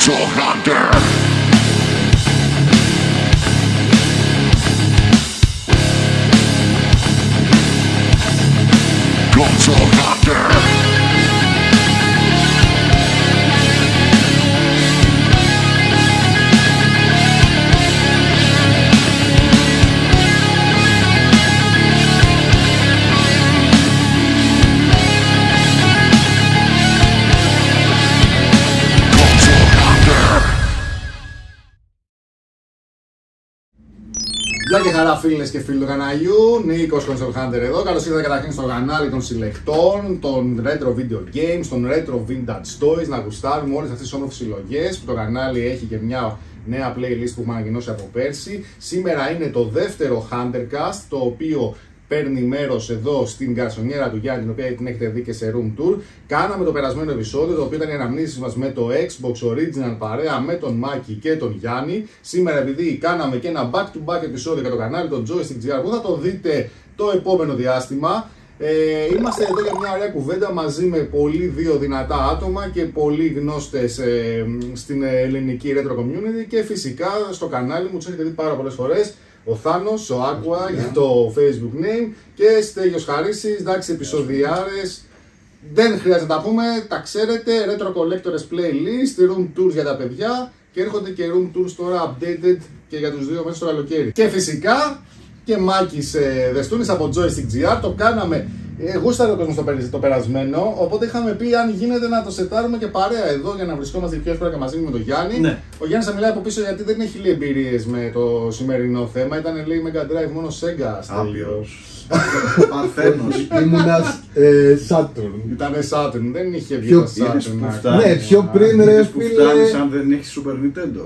Console Hunter. Console Hunter. Γεια και χαρά φίλες και φίλοι του καναλιού, Νίκος Console Hunter εδώ. Καλώς ήρθατε καταρχήν στο κανάλι των συλλεκτών, των retro video games, των retro vintage toys. Να γουστάρουμε όλες αυτές τις όμορφες συλλογές που το κανάλι έχει και μια νέα playlist που έχουμε ανακοινώσει από πέρσι. Σήμερα είναι το δεύτερο Huntercast, το οποίο παίρνει μέρος εδώ στην γκαρσονιέρα του Γιάννη, την οποία την έχετε δει και σε room tour. Κάναμε το περασμένο επεισόδιο, το οποίο ήταν οι αναμνήσεις μας με το Xbox Original παρέα με τον Μάκη και τον Γιάννη. Σήμερα, επειδή κάναμε και ένα back-to-back επεισόδιο για το κανάλι, το Joystick GR, που θα το δείτε το επόμενο διάστημα. Είμαστε εδώ για μια ωραία κουβέντα μαζί με πολύ δύο δυνατά άτομα και πολύ γνώστες στην ελληνική retro community, και φυσικά στο κανάλι μου τους έχετε δει πάρα πολλές φορές. Ο Θάνος, ο Aqua για το Facebook name και Στέλιος Χαρίσης, εντάξει, επεισοδιάρες. Δεν χρειάζεται να τα πούμε, τα ξέρετε. Retro Collectors Playlist, Room Tours για τα παιδιά, και έρχονται και Room Tours τώρα updated και για τους δύο μέσα στο καλοκαίρι. Και φυσικά και Μάκης Δεστούνης από Joystick GR. Το κάναμε, γούσταρε ο κόσμος το περασμένο, οπότε είχαμε πει αν γίνεται να το σετάρουμε και παρέα εδώ για να βρισκόμαστε πιο εύκολα και μαζί με τον Γιάννη. Ναι. Ο Γιάννης θα μιλάει από πίσω γιατί δεν έχει λέει εμπειρίες με το σημερινό θέμα. Ήταν λέει Mega Drive, μόνο Sega. Άπειρος. Παρθένος. Ήμουνας Saturn. Ήτανε Saturn, δεν είχε βγει το Saturn. Ναι, πιο πριν ρε που φίλε. φτάνεις αν δεν έχεις Super Nintendo.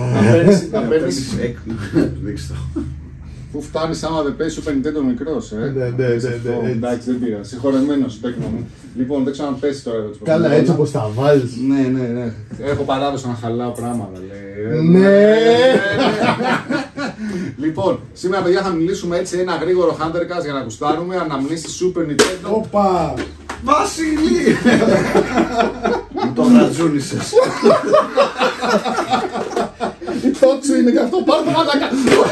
Να παίρνεις. Δείξτε το. Πού φτάνεις άμα δεν παίζει Super Nintendo μικρός, Ναι. Εντάξει, δεν πήρα. Συγχωρεμένος, τέκνο μου. Λοιπόν, δεν ξέρω αν πέσει τώρα. Καλά, έτσι όπως τα βάζεις. Ναι. Έχω παράδοση να χαλάω πράγματα, λέει. Ναι. Λοιπόν, σήμερα παιδιά θα μιλήσουμε έτσι ένα γρήγορο Huntercast για να κουστάρουμε. Αναμνήσεις Super Nintendo. Οπα! Βασίλη! Μου το γρατζούνισες. Τόξου είναι και αυτό, πάρ' το μαλάκα!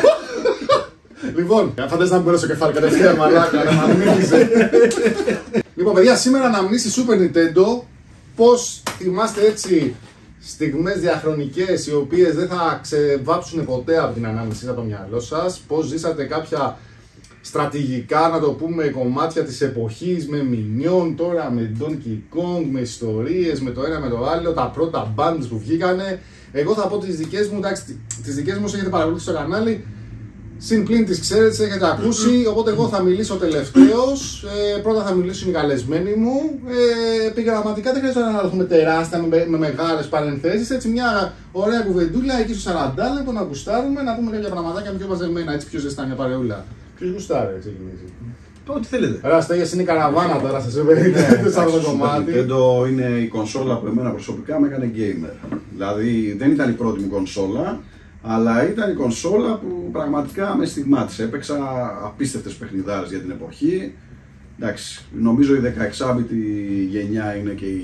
Λοιπόν, φαντάζεσαι να μην πέρασε το κεφάλι κατευθείαν μαλάκα, να μαγνήτιζε. Λοιπόν παιδιά, σήμερα αναμνήσεις Super Nintendo. Πώς θυμάστε έτσι στιγμές διαχρονικές οι οποίες δεν θα ξεβάψουν ποτέ από την ανάμνηση από το μυαλό σας. Πώς ζήσατε κάποια στρατηγικά, να το πούμε, κομμάτια της εποχής με Minion, τώρα με Donkey Kong, με ιστορίες, με το ένα με το άλλο, τα πρώτα bands που βγήκανε. Εγώ θα πω τις δικές μου, εντάξει, τις δικές μου έχετε παρακολουθήσει στο κανάλι. Συν πλήν τις ξέρετε, τις έχετε ακούσει, οπότε εγώ θα μιλήσω τελευταίος. Πρώτα θα μιλήσουν οι καλεσμένοι μου. Επιγραμματικά δεν χρειάζεται να έχουμε τεράστια με μεγάλες παρενθέσεις. Έτσι μια ωραία κουβεντούλα εκεί στο 40 λεπτό να γουστάρουμε, να πούμε κάποια πραγματάκια πιο μαζεμένα, έτσι πιο ζεστά, μια παρεούλα. Ποιος γουστάρει, έτσι γυμίζει. Ό,τι θέλετε. Άρα Στέγιας είναι η καραβάνα τώρα, σας είπε σε αυτό το κομμάτι. Το Nintendo είναι η κονσόλα που εμένα προσωπικά με έκανε gamer. Δηλαδή δεν ήταν η πρώτη μου κονσόλα, αλλά ήταν η κονσόλα που πραγματικά με στιγμάτισε. Έπαιξα απίστευτες παιχνιδάρες για την εποχή. Εντάξει, νομίζω η 16-bit γενιά είναι και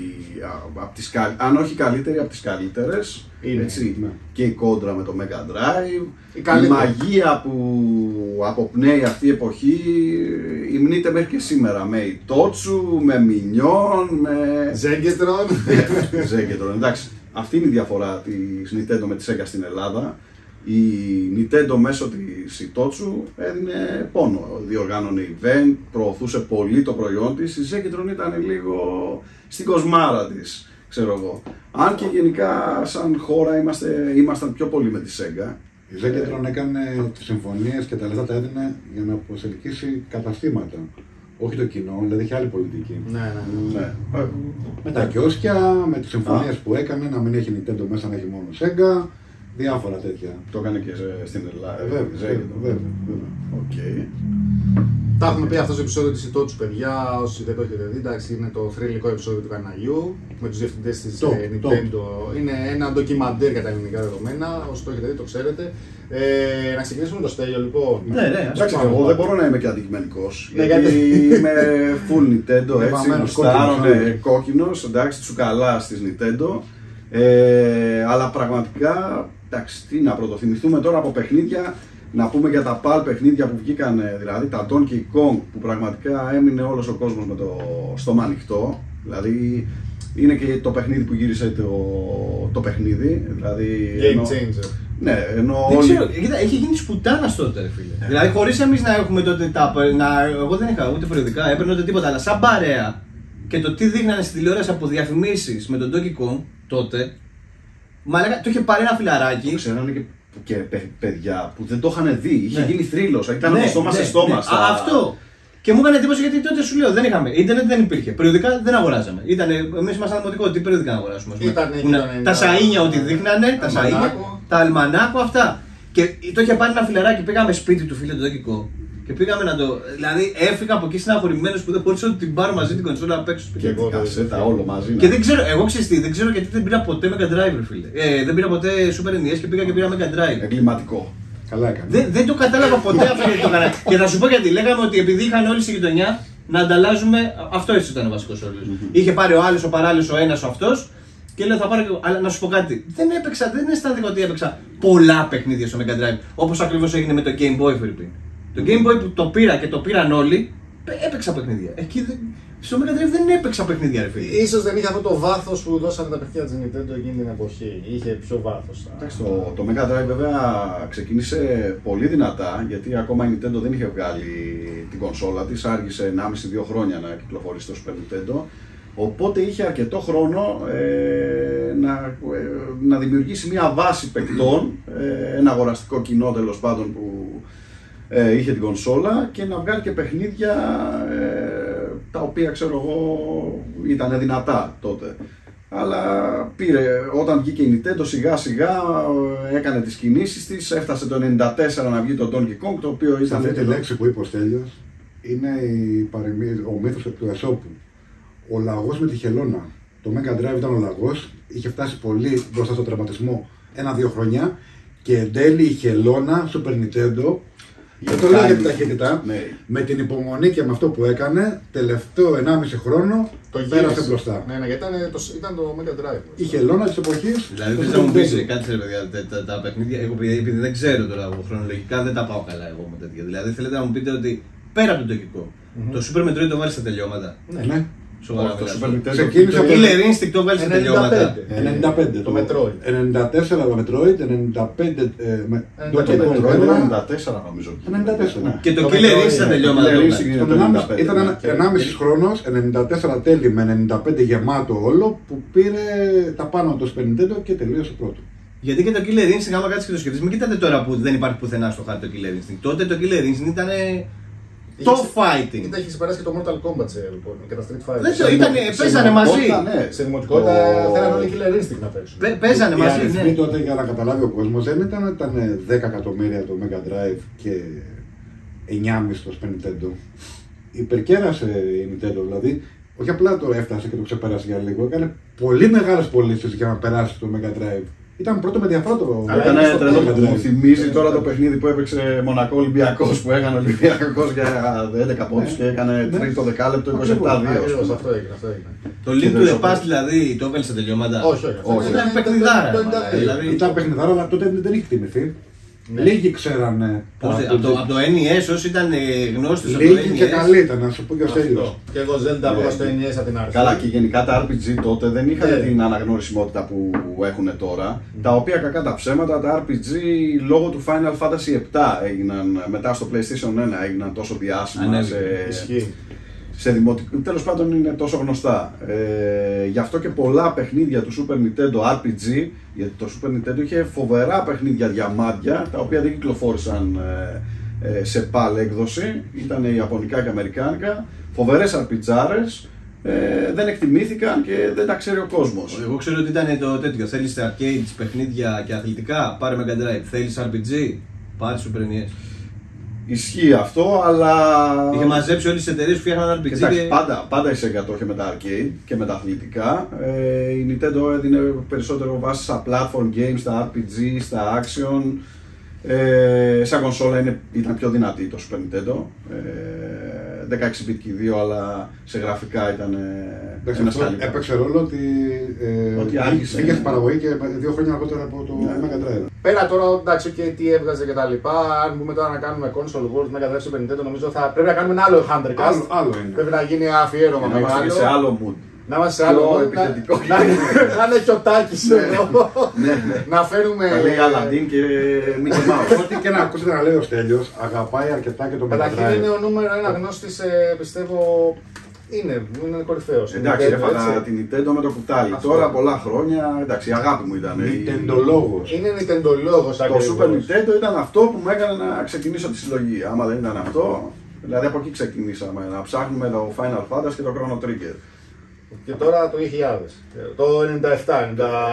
αν όχι καλύτερη, από τις καλύτερες. Είναι, έτσι. Ναι. Και η κόντρα με το Mega Drive. Η μαγεία που αποπνέει αυτή η εποχή υμνείται μέχρι και σήμερα. Με Itochu, με Minion, με Zegetron. Εντάξει, αυτή είναι η διαφορά της Nintendo με τη Sega στην Ελλάδα. Η Nintendo μέσω της Itochu έδινε πόνο, διοργάνωνε event, προωθούσε πολύ το προϊόν της. Η Zegetron ήταν λίγο στην κοσμάρα της, ξέρω εγώ. Αν και γενικά σαν χώρα ήμασταν πιο πολύ με τη Sega. Η Zegetron έκανε τις συμφωνίες και τα λεφτά τα έδινε για να προσελκύσει καταστήματα. Όχι το κοινό, δηλαδή είχε άλλη πολιτική. Ναι. Με τα κιόσκια, με τις συμφωνίες που έκανε, να μην έχει Nintendo μέσα, να έχει μόνο Sega. Διάφορα τέτοια. Το έκανε και στην Ελλάδα. Βέβαια. Οκ. Τα έχουμε πει αυτό στο επεισόδιο της Itochu, παιδιά. Όσοι δεν το έχετε δει, εντάξει, είναι το θρυλικό επεισόδιο του καναλιού με τους διευθυντές της Nintendo. Είναι ένα ντοκιμαντέρ για τα ελληνικά δεδομένα. Όσοι το έχετε δει, το ξέρετε. Να ξεκινήσουμε με το Στέλιο, λοιπόν. Ναι. Εντάξει, εγώ δεν μπορώ να είμαι και αντικειμενικός. Γιατί είμαι full Nintendo, έτσι. Γουστάρω, κόκκινος, εντάξει, τσουκαλά της Nintendo. Αλλά πραγματικά, εντάξει, τι να πρωτοθυμηθούμε τώρα από παιχνίδια, να πούμε για τα PAL παιχνίδια που βγήκαν, δηλαδή τα Donkey Kong, που πραγματικά έμεινε όλος ο κόσμος με το στόμα ανοιχτό. Δηλαδή είναι και το παιχνίδι που γύρισε το παιχνίδι. Δηλαδή, Game changer. Ναι, ενώ δεν ξέρω, κοίτα, έχει γίνει σπουτάνα τότε, ρε φίλε. Δηλαδή, χωρίς εμείς να έχουμε τότε εγώ δεν είχα ούτε περιοδικά, έπαιρνα ούτε τίποτα, αλλά σαν παρέα και το τι δείχνανε στη τηλεόραση από διαφημίσεις με τον Donkey Kong τότε, μαλάκα, το είχε πάρει ένα φιλαράκι. Ξέρανε και παιδιά που δεν το είχαν δει, είχε γίνει θρύλος, ήταν από στόμα σε στόμα. Αυτό. Και μου έκανε εντύπωση γιατί τότε σου λέω δεν είχαμε. Ιντερνετ δεν υπήρχε. Περιοδικά δεν αγοράζαμε. Εμείς ήμασταν δημοτικό, τι περιοδικά να αγοράσουμε. Τα σαΐνια ότι δείχνανε, τα αλμανάκο αυτά. Και το είχε πάρει ένα φιλαράκι, πήγαμε σπίτι του φίλου του Donkey Kong. Και πήγαμε να το. Δηλαδή έφυγα από εκεί συναχωρημένος που δεν μπορούσα να την πάρω μαζί την κονσόλα απ' έξω σπίτι. Και εγώ κασέτα όλο μαζί. Και δεν ξέρω, εγώ ξεστή, δεν ξέρω γιατί δεν πήρα ποτέ Mega Drive, φίλε. Δεν πήρα ποτέ Super NES και πήγα και πήρα Mega Drive. Εγκληματικό. Καλά έκανε. Δεν το κατάλαβα ποτέ αυτό γιατί το έκανα. Και θα σου πω γιατί. Λέγαμε ότι επειδή είχαν όλοι στη γειτονιά να ανταλλάζουμε. Αυτό έτσι ήταν ο βασικός όρο. Είχε πάρει ο άλλος, ο παράλληλος, ο ένας, ο αυτός. Και λέω θα πάρω και εγώ. Αλλά να σου πω κάτι. Δεν αισθάνθηκα ότι έπαιξα πολλά παιχνίδια στο Mega Drive. Όπως ακριβώς έγινε με το Game Boy πριν. Το Game Boy που το πήρα και το πήραν όλοι, έπαιξα παιχνίδια. Εκεί στο Mega Drive δεν έπαιξα παιχνίδια, ρε φίλε. Ίσως δεν είχε αυτό το βάθος που δώσανε τα παιχνίδια της Nintendo εκείνη την εποχή. Είχε πιο βάθος. Εντάξει, το Mega Drive βέβαια ξεκίνησε πολύ δυνατά, γιατί ακόμα η Nintendo δεν είχε βγάλει την κονσόλα της, άργησε 1,5-2 χρόνια να κυκλοφορήσει το Super Nintendo. Οπότε είχε αρκετό χρόνο να δημιουργήσει μια βάση παικτών, ένα αγοραστικό κοινό τέλος πάντων που είχε την κονσόλα και να βγάλει και παιχνίδια τα οποία ξέρω εγώ ήταν δυνατά τότε. Αλλά όταν βγήκε η Nintendo σιγά σιγά έκανε τις κινήσεις της, έφτασε το 1994 να βγει το Donkey Kong, το οποίο ήταν... Αυτή τη λέξη που είπε ο Στέλιος είναι ο μύθος του Εσώπου. Ο λαγός με τη χελώνα. Το Mega Drive ήταν ο λαγός, είχε φτάσει πολύ μπροστά στο τερματισμό 1-2 χρόνια και εν τέλει η χελώνα Super Nintendo. Δεν το λέω για την ταχύτητα, με την υπομονή και με αυτό που έκανε, τελευταίο 1,5 χρόνο το πέρασε μπροστά. Ναι, γιατί ήταν το Mega Drive. Η χελώνα της εποχής. Δηλαδή δεν θα μου πεις κάτι ρε παιδιά, τα παιχνίδια, εγώ επειδή δεν ξέρω τώρα χρονολογικά δεν τα πάω καλά εγώ με τέτοια. Δηλαδή θέλετε να μου πείτε ότι πέρα από το Donkey Kong, το Super Metroid το βάλεις στα τελειώματα. Ναι. Σοβαρά το Super Nintendo. Ξεκίνησε το Killer Instinct το βάλεις στα τελειώματα. 95 το Metroid. 94 το Metroid, 95 το Metroid, 94 νομίζω. 94. Και το Killer Instinct στα τελειώματα. Ήταν 1,5 χρόνος, 94 τέλη με 95 γεμάτο όλο που πήρε τα πάνω του Super Nintendo και τελείωσε πρώτο. Γιατί και το Killer Instinct, άμα κάτσεις και το σκεφτείς, μην κοιτάτε τώρα που δεν υπάρχει πουθενά στο χάρτη το Killer Instinct. Τότε το Killer Instinct ήταν το fighting. Είχε περάσει και το Mortal Kombat λοιπόν, και τα Street Fighter. Δεν το ήταν, παίζανε μαζί. Σε δημοτικότητα θέλανε όλοι Killer Instinct να παίξουν. Παίζανε μαζί. Οι αριθμοί τότε για να καταλάβει ο κόσμος δεν ήταν 10 εκατομμύρια το Mega Drive και 9,5 το Super Nintendo. Υπερκέρασε η Nintendo, δηλαδή όχι απλά το έφτασε και το ξεπέρασε για λίγο, έκανε πολύ μεγάλες πωλήσεις για να περάσει το Mega Drive. Ήταν πρώτο με διαφορά το. Ήταν τρελό που μου θυμίζει τώρα το παιχνίδι που έπαιξε Μονακό Ολυμπιακός, που έκανε Ολυμπιακός για 11 πόντους και έκανε τρίτο δεκάλεπτο 27-2. Αυτό έγινε. Το Link to the Past δηλαδή το έβαλε στα τελειώματα. Όχι. Ήταν παιχνιδάρα. Ήταν παιχνιδάρα, αλλά τότε δεν είχε τιμηθεί. Λίγοι ξέρανε. Από το NES όσοι ήταν γνώστες από το Λίγοι και NES. καλοί ήταν, να σου πω και ο Στέλιος. Και εγώ Zelda που στο NES από την αρχή. Καλά, και γενικά τα RPG τότε δεν είχαν την αναγνωρισιμότητα που έχουν τώρα. Τα οποία κακά τα ψέματα, τα RPG λόγω του Final Fantasy VII έγιναν μετά στο PlayStation 1 έγιναν τόσο διάσημα. Σε δημοτικό, τέλος πάντων είναι τόσο γνωστά. Γι' αυτό και πολλά παιχνίδια του Super Nintendo RPG, γιατί το Super Nintendo είχε φοβερά παιχνίδια διαμάντια, τα οποία δεν κυκλοφόρησαν σε PAL έκδοση, ήταν ιαπωνικά και αμερικάνικα, φοβερές αρπιτζάρες, δεν εκτιμήθηκαν και δεν τα ξέρει ο κόσμος. Εγώ ξέρω ότι ήταν το τέτοιο, θέλεις arcades, παιχνίδια και αθλητικά, πάρε Mega Drive, θέλεις RPG, πάρε Super NES. Ισχύει αυτό, αλλά. Είχε μαζέψει όλες τις εταιρείες που φτιάχναν RPG. Κοιτάξτε, πάντα η Sega το είχε με τα arcade και με τα αθλητικά. Η Nintendo έδινε περισσότερο βάση στα platform games, στα RPG, στα action. Σαν κονσόλα ήταν πιο δυνατή το Super Nintendo. 16-bit και οι δύο, αλλά σε γραφικά ήταν ένα σκαλί. Έπαιξε ρόλο ότι βγήκε στην παραγωγή και 2 χρόνια αργότερα από το Mega Drive. Πέρα τώρα, εντάξει, και τι έβγαζε και τα λοιπά. Αν πούμε τώρα να κάνουμε console wars, Mega Drive Super Nintendo, νομίζω θα πρέπει να κάνουμε ένα άλλο Huntercast. Άλλο είναι. Πρέπει να γίνει αφιέρωμα Να είμαστε σε άλλο mood. Να είμαστε σε άλλο επιθετικό. Να είναι χιωτάκι εδώ. Να φέρουμε. Να λέει Aladdin και Mickey Mouse. Ό,τι και να ακούσετε να λέει ο Στέλιος, αγαπάει αρκετά και το Mega Καταρχήν Drive. είναι ο νούμερο 1 γνώστης, πιστεύω. Είναι κορυφαίος. Εντάξει, έφαγα την Nintendo με το κουτάλι. Τώρα πολλά χρόνια, εντάξει, η αγάπη μου ήταν. Nintendolόγος. Είναι Nintendolόγος Το ακριβώς. Super Nintendo ήταν αυτό που με έκανε να ξεκινήσω τη συλλογή. Άμα δεν ήταν αυτό, δηλαδή από εκεί ξεκινήσαμε. Να ψάχνουμε το Final Fantasy και το Chrono Trigger. Και τώρα το 2000. Το 97,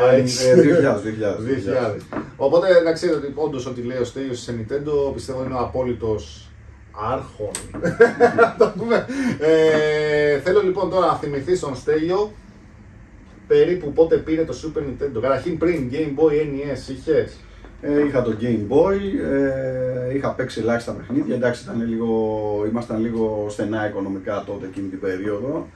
2000. Οπότε να ξέρετε ότι όντως ό,τι λέει ο Στέλιος σε Nintendo πιστεύω είναι ο απόλυτος άρχον. Το πούμε. Θέλω λοιπόν τώρα να θυμηθεί στον Στέλιο περίπου πότε πήρε το Super Nintendo. Καταρχήν πριν Game Boy NES είχες. Είχα το Game Boy, είχα παίξει ελάχιστα παιχνίδια. Εντάξει, ήμασταν λίγο στενά οικονομικά τότε εκείνη την περίοδο.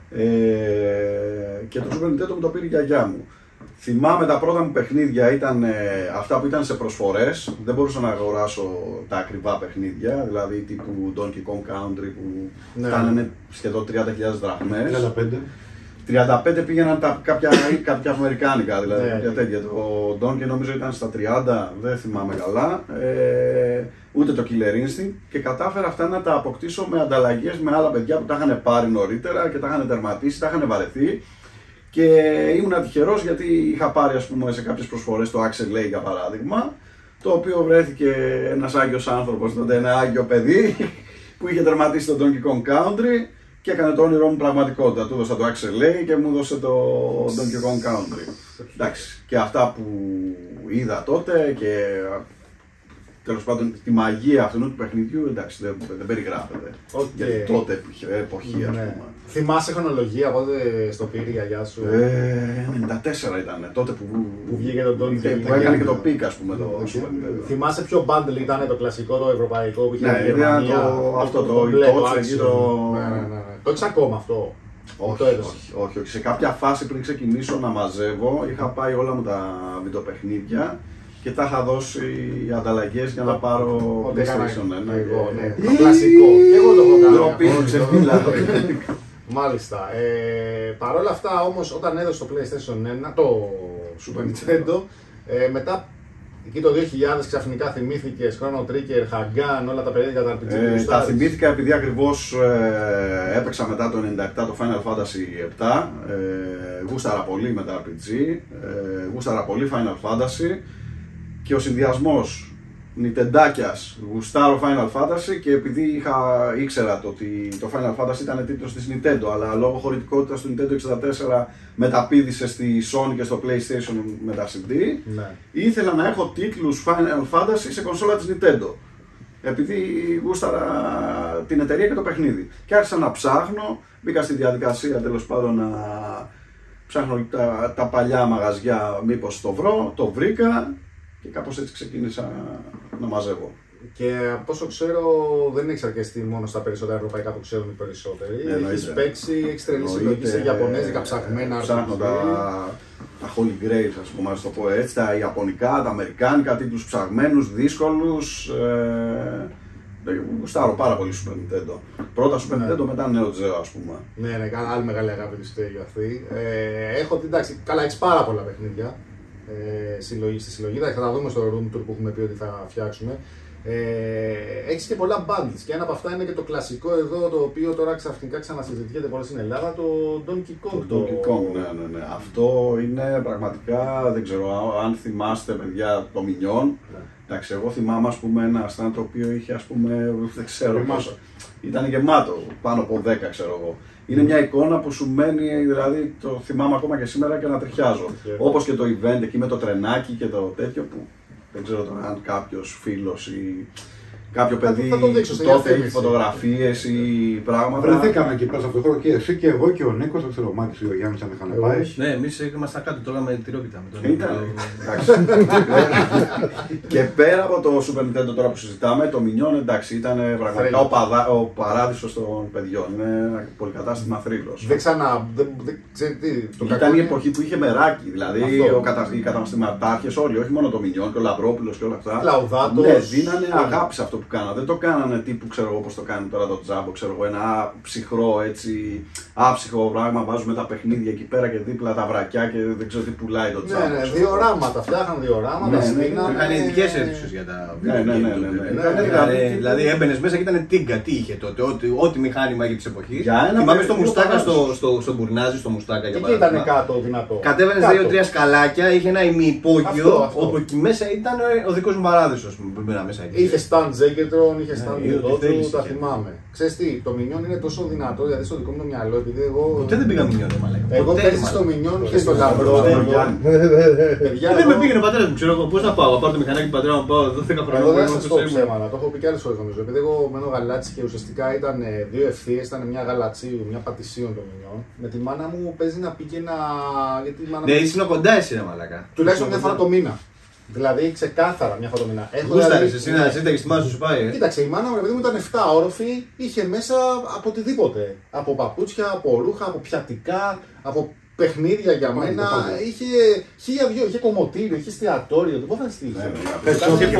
Και το Super Nintendo μου το πήρε η γιαγιά μου. Θυμάμαι τα πρώτα μου παιχνίδια ήταν αυτά που ήταν σε προσφορές. Δεν μπορούσα να αγοράσω τα ακριβά παιχνίδια, δηλαδή τύπου Donkey Kong Country που φτάνανε σχεδόν 30.000 δραχμές. 35 πήγαιναν κάποια αμερικάνικα, δηλαδή τέτοια. Το Donkey νομίζω ήταν στα 30, δεν θυμάμαι καλά. Ούτε το Killer Instinct, και κατάφερα αυτά να τα αποκτήσω με ανταλλαγές με άλλα παιδιά που τα είχαν πάρει νωρίτερα και τα είχαν τερματίσει, τα είχαν βαρεθεί. Και ήμουν τυχερός γιατί είχα πάρει, ας πούμε, σε κάποιες προσφορές το Axel Lake για παράδειγμα, το οποίο βρέθηκε ένας άγιος άνθρωπος, τότε ένα άγιο παιδί που είχε τερματίσει το Donkey Kong Country και έκανε το όνειρό μου πραγματικότητα. Του έδωσα το Axel Lake και μου έδωσε το Donkey Kong Country. Εντάξει, και αυτά που είδα τότε και τέλος πάντων τη μαγεία αυτού του παιχνιδιού, εντάξει, δεν περιγράφεται. Για τότε εποχή, ας πούμε. Θυμάσαι χρονολογία πότε στο πήρε η γιαγιά σου? 94 ήταν, τότε που βγήκε το Donkey. Που έκανε και το πικ, ας πούμε. Θυμάσαι ποιο bundle ήταν το κλασικό, το ευρωπαϊκό που είχε η Γερμανία? Αυτό το το έχεις ακόμα αυτό? Όχι. Σε κάποια φάση πριν ξεκινήσω να μαζεύω, είχα πάει όλα μου τα βιντεοπαιχνίδια και τα είχα δώσει ανταλλαγές για να πάρω PlayStation 1. Το κλασικό. Και εγώ το έχω κάνει. Μάλιστα. Παρ' όλα αυτά όμως, όταν έδωσε το PlayStation 1, το Super Nintendo, μετά εκεί το 2000 ξαφνικά θυμήθηκες Chrono Trigger, Hagan, όλα τα περίεργα τα RPG. Τα θυμήθηκα επειδή ακριβώς έπαιξα μετά το 97 το Final Fantasy 7. Γούσταρα πολύ με τα RPG, γούσταρα πολύ Final Fantasy. Και ο συνδυασμός Νιτεντάκιας, γουστάρω Final Fantasy, και επειδή ήξερα ότι το Final Fantasy ήταν τίτλος της Nintendo, αλλά λόγω χωρητικότητας του Nintendo 64 μεταπήδησε στη Sony και στο PlayStation με τα CD, ήθελα να έχω τίτλους Final Fantasy σε κονσόλα της Nintendo. Επειδή γούσταρα την εταιρεία και το παιχνίδι. Και άρχισα να ψάχνω, μπήκα στη διαδικασία τέλος πάντων να ψάχνω τα παλιά μαγαζιά, μήπως το βρω, το βρήκα. Και κάπως έτσι ξεκίνησα να μαζεύω. Και από όσο ξέρω, δεν έχεις αρκεστεί μόνο στα περισσότερα ευρωπαϊκά που ξέρουν οι περισσότεροι. Έχεις παίξει, έχεις τρελή συλλογή σε ιαπωνέζικα ψαχμένα. Ψάχνω τα Holy Grails, ας πούμε, να το πω έτσι, τα ιαπωνικά, τα αμερικάνικα, τίτλους ψαγμένους, δύσκολους. Γουστάρω πάρα πολύ Super Nintendo. Πρώτα Super Nintendo, μετά Neo Geo, ας πούμε. Ναι, άλλη μεγάλη αγάπη της Στέλιο αυτή. Έχω, εντάξει, καλά, έχεις πάρα πολλά παιχνίδια. Στη συλλογή, θα τα δούμε στο room tour που έχουμε πει ότι θα φτιάξουμε. Έχεις και πολλά bundles και ένα από αυτά είναι και το κλασικό εδώ, το οποίο τώρα ξαφνικά ξανασυζητιέται πολύ στην Ελλάδα, το Donkey Kong. Το Donkey Kong, ναι. Αυτό είναι πραγματικά, δεν ξέρω αν θυμάστε παιδιά το Minion. Εντάξει, εγώ θυμάμαι, ας πούμε, ένα stand το οποίο είχε, ας πούμε, δεν ξέρω πόσο. Ήταν γεμάτο, πάνω από 10 ξέρω εγώ. Είναι μια εικόνα που σου μένει, δηλαδή το θυμάμαι ακόμα και σήμερα και να τριχιάζω. Όπως και το event εκεί με το τρενάκι και το τέτοιο που δεν ξέρω τώρα αν κάποιος φίλος ή κάποιο παιδί θα το δείξω, τότε έχει φωτογραφίες ή πράγματα. Βρεθήκαμε εκεί πέρα σε αυτό το χώρο και εσύ και εγώ και ο Νίκος, δεν ξέρω, ο Μάκης ή ο Γιάννης αν είχαν πάει. Ναι, εμείς ήμασταν κάτω, τρώγαμε τυρόπιτα. Και πέρα από το Super Nintendo τώρα που συζητάμε, το Minion εντάξει ήταν πραγματικά ο παράδεισος των παιδιών. Είναι ένα πολυκατάστημα θρύλος. Δεν ξανά. Ξέρετε τι. Ήταν η εποχή που είχε μεράκι, δηλαδή οι καταστηματάρχες όλοι, όχι μόνο το Minion και ο Λαμπρόπουλος και όλα αυτά. Λαουδάτος. Ναι, δίνανε αγάπη σε αυτό που κάνανε. Δεν το κάνανε τύπου, ξέρω εγώ πώς το κάνει τώρα το Τζάμπο, ξέρω εγώ, ένα ψυχρό έτσι, άψυχο πράγμα. Βάζουμε τα παιχνίδια εκεί πέρα και δίπλα τα βρακιά και δεν ξέρω τι πουλάει το Τζάμπο. Ναι, διοράματα, φτιάχναν διοράματα. Είχαν ειδικές αίθουσες για τα Ναι. Δηλαδή έμπαινες μέσα και ήταν τίγκα, τι είχε τότε, ό,τι μηχάνημα για της εποχής. Για Θυμάμαι στο Μουστάκα, στο Μπουρνάζι, στο Μουστάκα για Εκεί ήταν κάτω δυνατό. Κατέβαινες 2-3 σκαλάκια, είχε ένα ημιυπόγειο, όπου εκεί μέσα ήταν ο δικός μου παράδεισος που μπήνα μέσα εκεί. Είχε stand Zenketron, είχε stand θέλεις, Yodotu, τα θυμάμαι. Ξέρεις τι, το Minion είναι τόσο δυνατό, δηλαδή στο δικό μου το μυαλό, επειδή εγώ. Ποτέ δεν πήγα Minion, μαλάκα. Εγώ πέρυσι στο Minion και στο Λαμπρόπουλο. Δεν με πήγαινε ο πατέρας μου, ξέρω εγώ πώς να πάω. Πάρω το μηχανάκι του πατέρα μου, πάω 12 χρόνια. Εγώ δεν σας πω ψέματα, το έχω πει και άλλες φορές νομίζω. Επειδή εγώ μένω γαλάτσι και ουσιαστικά ήταν δύο ευθείες, ήταν μια γαλατσίου, μια πατησίων το Minion. Με τη μάνα μου παίζει να πήγαινα. Ναι, είσαι κοντά εσύ, ρε μαλάκα. Τουλάχιστον μια φορά το μήνα. Δηλαδή ξεκάθαρα μια φορά το μήνα. Γούσταρες εσύ να σύνταγες τη μάζα σου πάει. Κοίταξε, η μάνα μου επειδή μου ήταν 7 όροφη, είχε μέσα από οτιδήποτε. Από παπούτσια, από ρούχα, από πιατικά, από παιχνίδια για μένα. Είχε 1002, είχε κομμωτήριο, είχε εστιατόριο. Δεν μπορούσα να στείλει. Είχε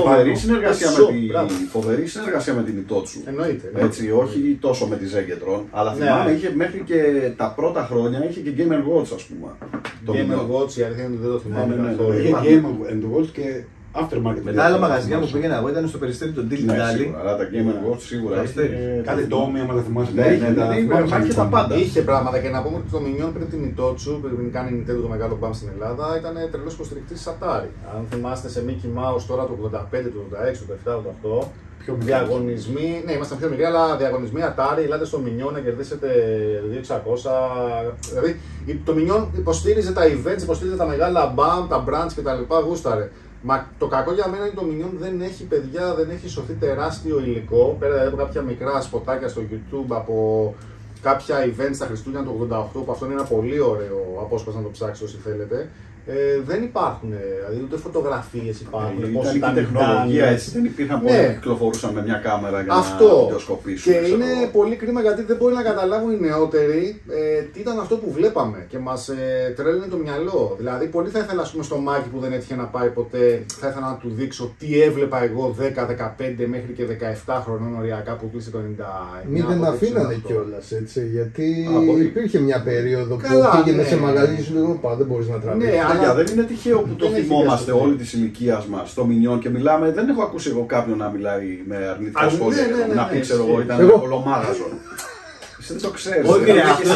φοβερή συνεργασία με την Ιτότσου. Εννοείται. Έτσι, όχι τόσο με τη Zenketron, αλλά θυμάμαι είχε μέχρι και τα πρώτα χρόνια είχε και Game & Watch, ας πούμε. Game & Watch, η αλήθεια είναι ότι δεν το θυμάμαι καθόλου. Είχε Game & Watch και aftermarket. Με τα άλλα μαγαζιά που πήγαινα εγώ ήταν στο περιστέρι του Dilly Dally. Αλλά τα Game & Watch σίγουρα Κάτι τόμοι, άμα δεν θυμάσαι. Είχε τα πάντα. Είχε πράγματα και να πούμε ότι το Minion πριν την Ιτότσου, πριν κάνει η Nintendo το μεγάλο μπαμ στην Ελλάδα, ήταν τρελός υποστηρικτής της Atari. Αν θυμάστε σε Mickey Mouse τώρα το 85, το 86, το 87, το 88. Διαγωνισμοί, ναι, ήμασταν πιο μικροί, αλλά διαγωνισμοί Atari, ελάτε στο Minion να κερδίσετε 2.600. Δηλαδή το Minion υποστήριζε τα events, υποστήριζε τα μεγάλα BAM, τα branch κτλ. Γούσταρε. Μα το κακό για μένα είναι ότι το Minion δεν έχει παιδιά, δεν έχει σωθεί τεράστιο υλικό. Πέρα από κάποια μικρά σποτάκια στο YouTube, από κάποια events στα Χριστούγεννα του 88, που αυτό είναι ένα πολύ ωραίο απόσπασμα να το ψάξετε όσοι θέλετε. Δεν υπάρχουν, δηλαδή ούτε φωτογραφίες υπάρχουν. Πώς ήταν η τεχνολογία έτσι, δεν υπήρχαν πολλοί που κυκλοφορούσαν με μια κάμερα για να βιντεοσκοπήσουν. Και είναι πολύ κρίμα γιατί δεν μπορεί να καταλάβουν οι νεότεροι τι ήταν αυτό που βλέπαμε και μας τρέλνει το μυαλό. Δηλαδή, πολύ θα ήθελα στο Μάκη που δεν έτυχε να πάει ποτέ, θα ήθελα να του δείξω τι έβλεπα εγώ 10-15 μέχρι και 17 χρονών οριακά που κλείσε το 99. Μην δεν αφήνανε κιόλας έτσι, γιατί υπήρχε μια περίοδο που πήγαινε σε μαγαζί σου λίγο δεν μπορεί να τραβήξει. Δεν είναι τυχαίο που το θυμόμαστε όλη τη ηλικία μα στο Minion και μιλάμε. Δεν έχω ακούσει εγώ κάποιον να μιλάει με αρνητικά σχόλια. Να πει, ξέρω εγώ, ήταν ολομάγαζο. Εσύ δεν το ξέρει. Όχι,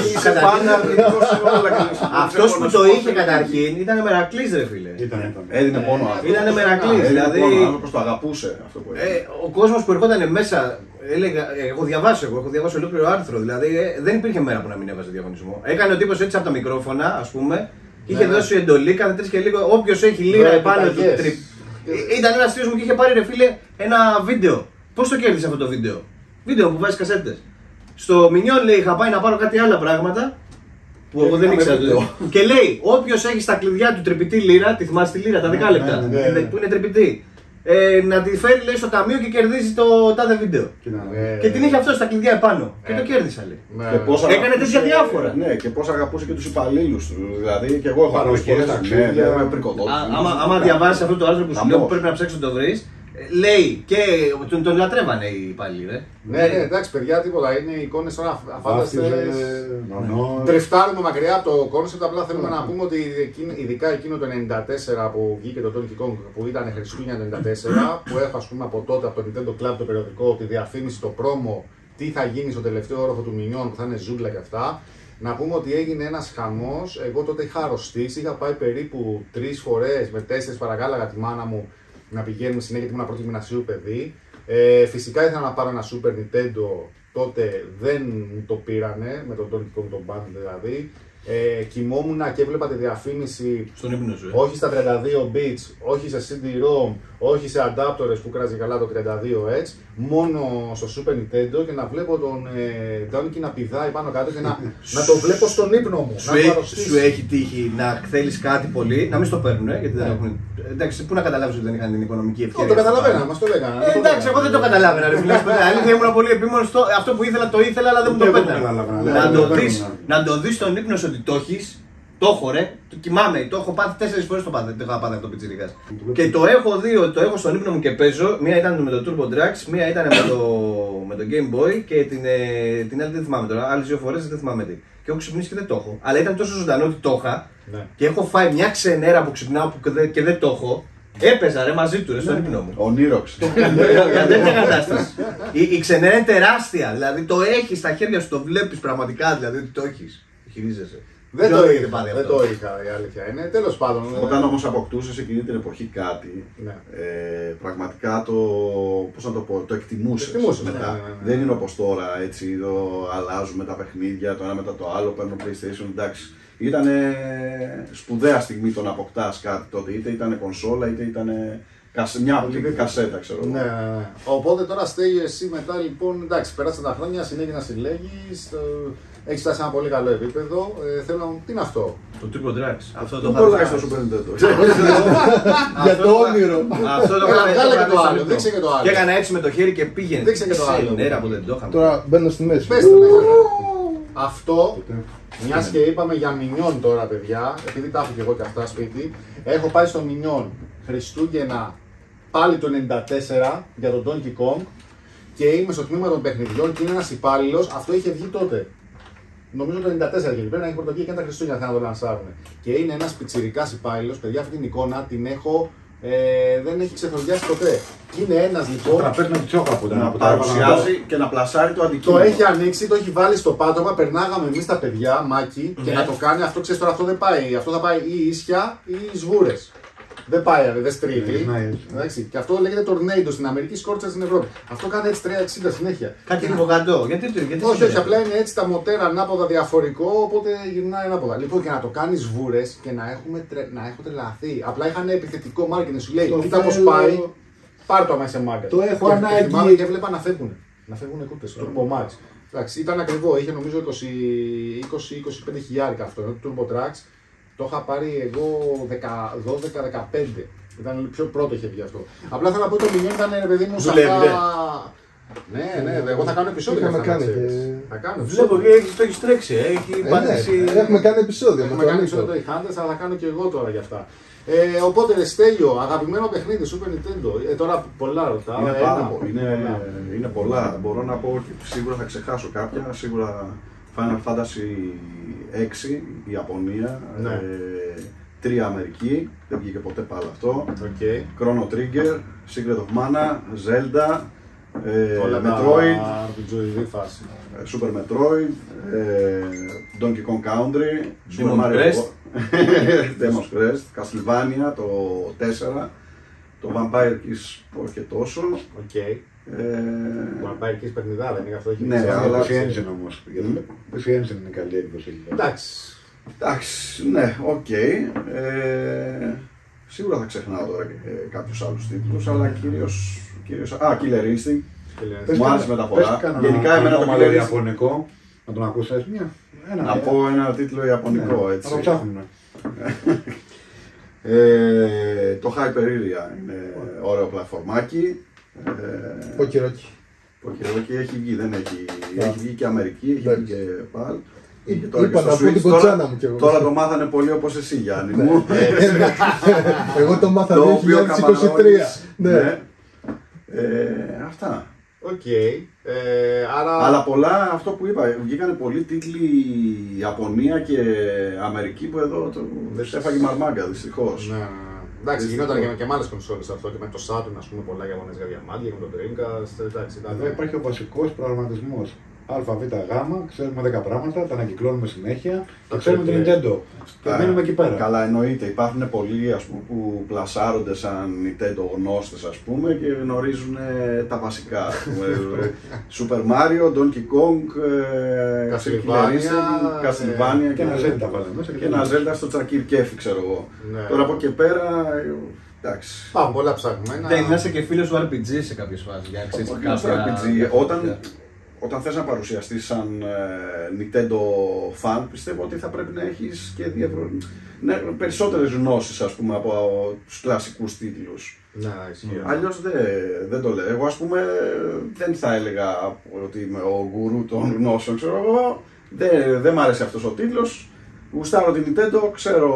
αυτός που το είχε καταρχήν ήταν Μερακλής, ρε φίλε. Έδινε μόνο αυτό. Ήταν Μερακλής. Δηλαδή το αγαπούσε αυτό που έκανε. Ο κόσμος που ερχόταν μέσα. Έχω διαβάσει ολόκληρο άρθρο. Δηλαδή δεν υπήρχε μέρα που να μην έβαζε διαγωνισμό. Έκανε ο τύπος έτσι από τα μικρόφωνα, ας πούμε. Είχε δώσει εντολή κάθε 3 και λίγο. Όποιος έχει λίρα επάνω του τρίπ. Ήταν ένας φίλος μου και είχε πάρει, ρε φίλε, ένα βίντεο. Πώς το κέρδισε αυτό το βίντεο? Βίντεο που βάζει κασέτες. Στο Minion λέει: είχα πάει να πάρω κάτι άλλα πράγματα που εγώ δεν ήξερα. Και λέει: όποιος έχει στα κλειδιά του τρυπητή λίρα, τη θυμάσαι τη λίρα, τα 10 λεπτά που είναι τρυπητή. Να τη φέρει λέει στο ταμείο και κερδίζει το τάδε βίντεο. Και την είχε αυτό στα κλειδιά επάνω. Και το κέρδισα λέει. Έκανε τέτοια διάφορα. Ναι, και πώς αγαπούσε και τους υπαλλήλους του. Δηλαδή και εγώ έχω ακούσει άμα διαβάσει αυτό το άρθρο που σου λέω που πρέπει να ψάξει να το βρει, λέει και τον λατρεύανε οι υπάλληλοι. Ναι, εντάξει παιδιά, τίποτα. Είναι εικόνες τώρα αφάνταστες. Τριφτάρουμε μακριά από το κόνσεπτ. Απλά θέλουμε να πούμε ότι ειδικά εκείνο το 94 που βγήκε το Donkey Kong που ήταν Χριστούγεννα το 94, που έχω ας πούμε από τότε από το Nintendo Club το περιοδικό, τη διαφήμιση, το πρόμο, τι θα γίνει στο τελευταίο όροφο του Minion που θα είναι ζούγκλα και αυτά. Να πούμε ότι έγινε ένας χαμός. Εγώ τότε είχα αρρωστήσει, είχα πάει περίπου 3 φορές με 4 παρακάλαγα τη μάνα μου να πηγαίνουμε συνέχεια γιατί ήμουν πρώτη γυμνασίου παιδί. Φυσικά ήθελα να πάρω ένα Super Nintendo, τότε δεν το πήρανε, με τον Donkey Kong τον Band δηλαδή. Κοιμόμουν και έβλεπα τη διαφήμιση. Στον ύπνο σου. Όχι στα 32 bits, όχι σε CD-ROM, όχι σε adapters που κράζει καλά το 32Hz, μόνο στο Super Nintendo και να βλέπω τον Donkey να πηδάει πάνω κάτω και να το βλέπω στον ύπνο μου. Σου έχει τύχει να θέλεις κάτι πολύ, να μην στο παίρνουν, γιατί δεν έχουν. Εντάξει, πού να καταλάβεις ότι δεν είχαν την οικονομική ευκαιρία. Το καταλαβαίνα, μας το λέγανε. Εντάξει, εγώ δεν το καταλάβαινα. Αλήθεια, ήμουν πολύ επίμονο. Αυτό που ήθελα το ήθελα, αλλά δεν μου το πέτανε. Να το δεις στον ύπνο σου ότι το έχεις. Το έχω ρε, το κοιμάμαι, το έχω πάθει 4 φορές το είχα πάθει αυτό πιτσιρικάς. Και το έχω δει ότι το έχω στον ύπνο μου και παίζω. Μία ήταν με το Turbo Drax, μία ήταν με το Game Boy και την άλλη δεν θυμάμαι τώρα. Άλλες 2 φορές δεν θυμάμαι τι. Και έχω ξυπνήσει και δεν το έχω. Αλλά ήταν τόσο ζωντανό ότι το είχα και έχω φάει μια ξενέρα που ξυπνάω και δεν το έχω. Έπαιζα ρε μαζί του ρε στον ύπνο μου. Ο Νίροξ. Για τέτοια κατάσταση. Η ξενέρα είναι τεράστια, δηλαδή το έχεις στα χέρια σου, το βλέπεις πραγματικά, δηλαδή το έχεις. Χειρίζεσαι. Δεν το είχα, η αλήθεια είναι. Τέλος πάντων. Όταν όμως αποκτούσες εκείνη την εποχή κάτι, πραγματικά πώς να το πω, το εκτιμούσες μετά. Ναι. Δεν είναι όπως τώρα, έτσι, αλλάζουμε τα παιχνίδια, το ένα μετά το άλλο, παίρνω PlayStation, εντάξει. Ήταν σπουδαία στιγμή το να αποκτάς κάτι τότε, είτε ήταν κονσόλα, είτε ήταν μια απλή κασέτα, ξέρω εγώ. Ναι. Οπότε τώρα Στέγιο, εσύ μετά λοιπόν, εντάξει, πέρασαν τα χρόνια, συνέχεια να συλλέγεις, έχεις φτάσει σε ένα πολύ καλό επίπεδο. Θέλω να μου, τι είναι αυτό? Το Turbo Drax. Αυτό το είχα στο Super Nintendo. Για το όνειρο. Αυτό το είχα και το άλλο. Δείξε και το άλλο. Και έκανα έτσι με το χέρι και πήγαινε. Δείξε και το άλλο. Νέρα που δεν το είχαμε. Τώρα μπαίνω στη μέση. Αυτό, μιας και είπαμε για Μινιόν τώρα, παιδιά, επειδή τα έχω και εγώ και αυτά σπίτι, έχω πάει στο Μινιόν Χριστούγεννα πάλι το 94 για τον Donkey Kong και είμαι στο τμήμα των παιχνιδιών και είναι ένας υπάλληλος, αυτό είχε βγει τότε. Νομίζω το 94 και πρέπει να έχει πρωτοβγεί και τα Χριστούγεννα να το λανσάρουν. Και είναι ένας πιτσιρικάς υπάλληλος, παιδιά, αυτή την εικόνα την έχω. Δεν έχει ξεθοριάσει ποτέ. Είναι ένας λοιπόν. Τραπέζι με τσόκα από Να παρουσιάζει και να πλασάρει το αντικείμενο. Το έχει ανοίξει, το έχει βάλει στο πάτωμα. Περνάγαμε εμείς τα παιδιά, Μάκη, και να το κάνει αυτό. Ξέρεις τώρα, αυτό δεν πάει. Αυτό θα πάει ή ίσια ή σβούρες. Δεν πάει, δεν στρίβει. Και αυτό λέγεται Tornado στην Αμερική, σκόρτσα στην Ευρώπη. Αυτό κάνει έτσι 360 συνέχεια. Κάτι υποκατώ. Γιατί όχι, απλά είναι έτσι τα μοτέρα ανάποδα διαφορικό, οπότε γυρνάει ανάποδα. Λοιπόν, και να το κάνει βούρες και να έχω τρελαθεί. Απλά είχαν επιθετικό marketing, σου λέει: κοίτα πώς πάει, πάρ' το αμέσως σε μάγκα. Το έχω ανάγκη. Θυμάμαι και έβλεπα να φεύγουν. Να φεύγουν κούπες. Το Turbo Max. Εντάξει, ήταν ακριβό, είχε νομίζω 20-25 χιλιάρικα αυτό. Το Turbo Trax το είχα πάρει εγώ 12-15. Ήταν πιο πρώτο είχε βγει αυτό. Απλά θέλω να πω ότι το Minion ήταν ρε παιδί μου σαν Ναι, εγώ θα κάνω επεισόδιο. Είχαμε κάνει Θα κάνω Βλέπω ότι το έχεις τρέξει, έχει πατήσει. Έχουμε κάνει επεισόδιο. Έχουμε κάνει επεισόδιο οι Hunters, αλλά θα κάνω και εγώ τώρα για αυτά. Οπότε Στέλιο, αγαπημένο παιχνίδι Super Nintendo. Τώρα πολλά ρωτάω. Είναι πάρα πολλά. Είναι πολλά. Μπορώ να πω ότι σίγουρα θα ξεχάσω κάποια. Σίγουρα Final Fantasy 6 η Ιαπωνία. 3 Αμερική, δεν βγήκε ποτέ πάλι αυτό. Chrono Trigger, Secret of Mana, Zelda, Metroid, Super Metroid, Donkey Kong Country, Super Mario Demon's Crest, Castlevania το 4, το Vampire Kiss όχι τόσο. Vampire Kiss παιχνιδά, δεν είναι αυτό? Ναι, αλλά PC Engine όμως. PC Engine είναι καλή έκδοση. Εντάξει, ναι, οκ. Σίγουρα θα ξεχνάω τώρα κάποιους άλλους τίτλους, αλλά κυρίως Killer Instinct. Μου άρεσε μεταφορά. Γενικά εμένα το Killer Instinct ιαπωνικό, να τον ακούσεις μια. Να πω ένα τίτλο ιαπωνικό, έτσι. Να το ψάχνουμε. Το Hyperia είναι ωραίο πλατφορμάκι. Ποκυρόκι. Ποκυρόκι έχει βγει, δεν έχει. Έχει βγει και Αμερική, έχει βγει και PAL. Είπα να πω την κοτσάνα μου κι εγώ. Τώρα το μάθανε πολύ όπως εσύ, Γιάννη μου. Εγώ το μάθα 2023. Αυτά. Αλλά πολλά, αυτό που είπα, βγήκανε πολλοί τίτλοι Ιαπωνία και Αμερική που εδώ δεν έφαγε μαρμάγκα, δυστυχώς. Εντάξει, γινόταν και με άλλες κονσόλες αυτό και με το Saturn, ας πούμε, πολλά Ιαπωνέζικα διαμάντια, με το Dreamcast. Εδώ υπάρχει ο βασικός προγραμματισμός. ΑΒΓ, ξέρουμε 10 πράγματα, τα ανακυκλώνουμε συνέχεια και ξέρουμε την Nintendo. Και μένουμε εκεί πέρα. Καλά, εννοείται. Υπάρχουν πολλοί ας πούμε, που πλασάρονται σαν Nintendo γνώστες ας πούμε και γνωρίζουν τα βασικά. Super Mario, Donkey Kong, Castlevania και ένα Zelda βάλε μέσα. Και ένα Zelda στο Τσακίρ Κέφι, ξέρω εγώ. Τώρα από εκεί πέρα. Εντάξει. Πάμε πολλά ψαγμένα. Δεν είσαι και φίλος του RPG σε κάποιες φάσεις. Για να ξέρεις RPG. Όταν θες να παρουσιαστείς σαν Nintendo fan, πιστεύω ότι θα πρέπει να έχεις και περισσότερες γνώσεις ας πούμε, από τους κλασικούς τίτλους. Ναι, ισχύει. Αλλιώς δεν το λέω. Εγώ ας πούμε δεν θα έλεγα ότι είμαι ο γκουρού των γνώσεων, ξέρω εγώ. Δεν μ' άρεσε αυτός ο τίτλος. Γουστάρω την Nintendo, ξέρω,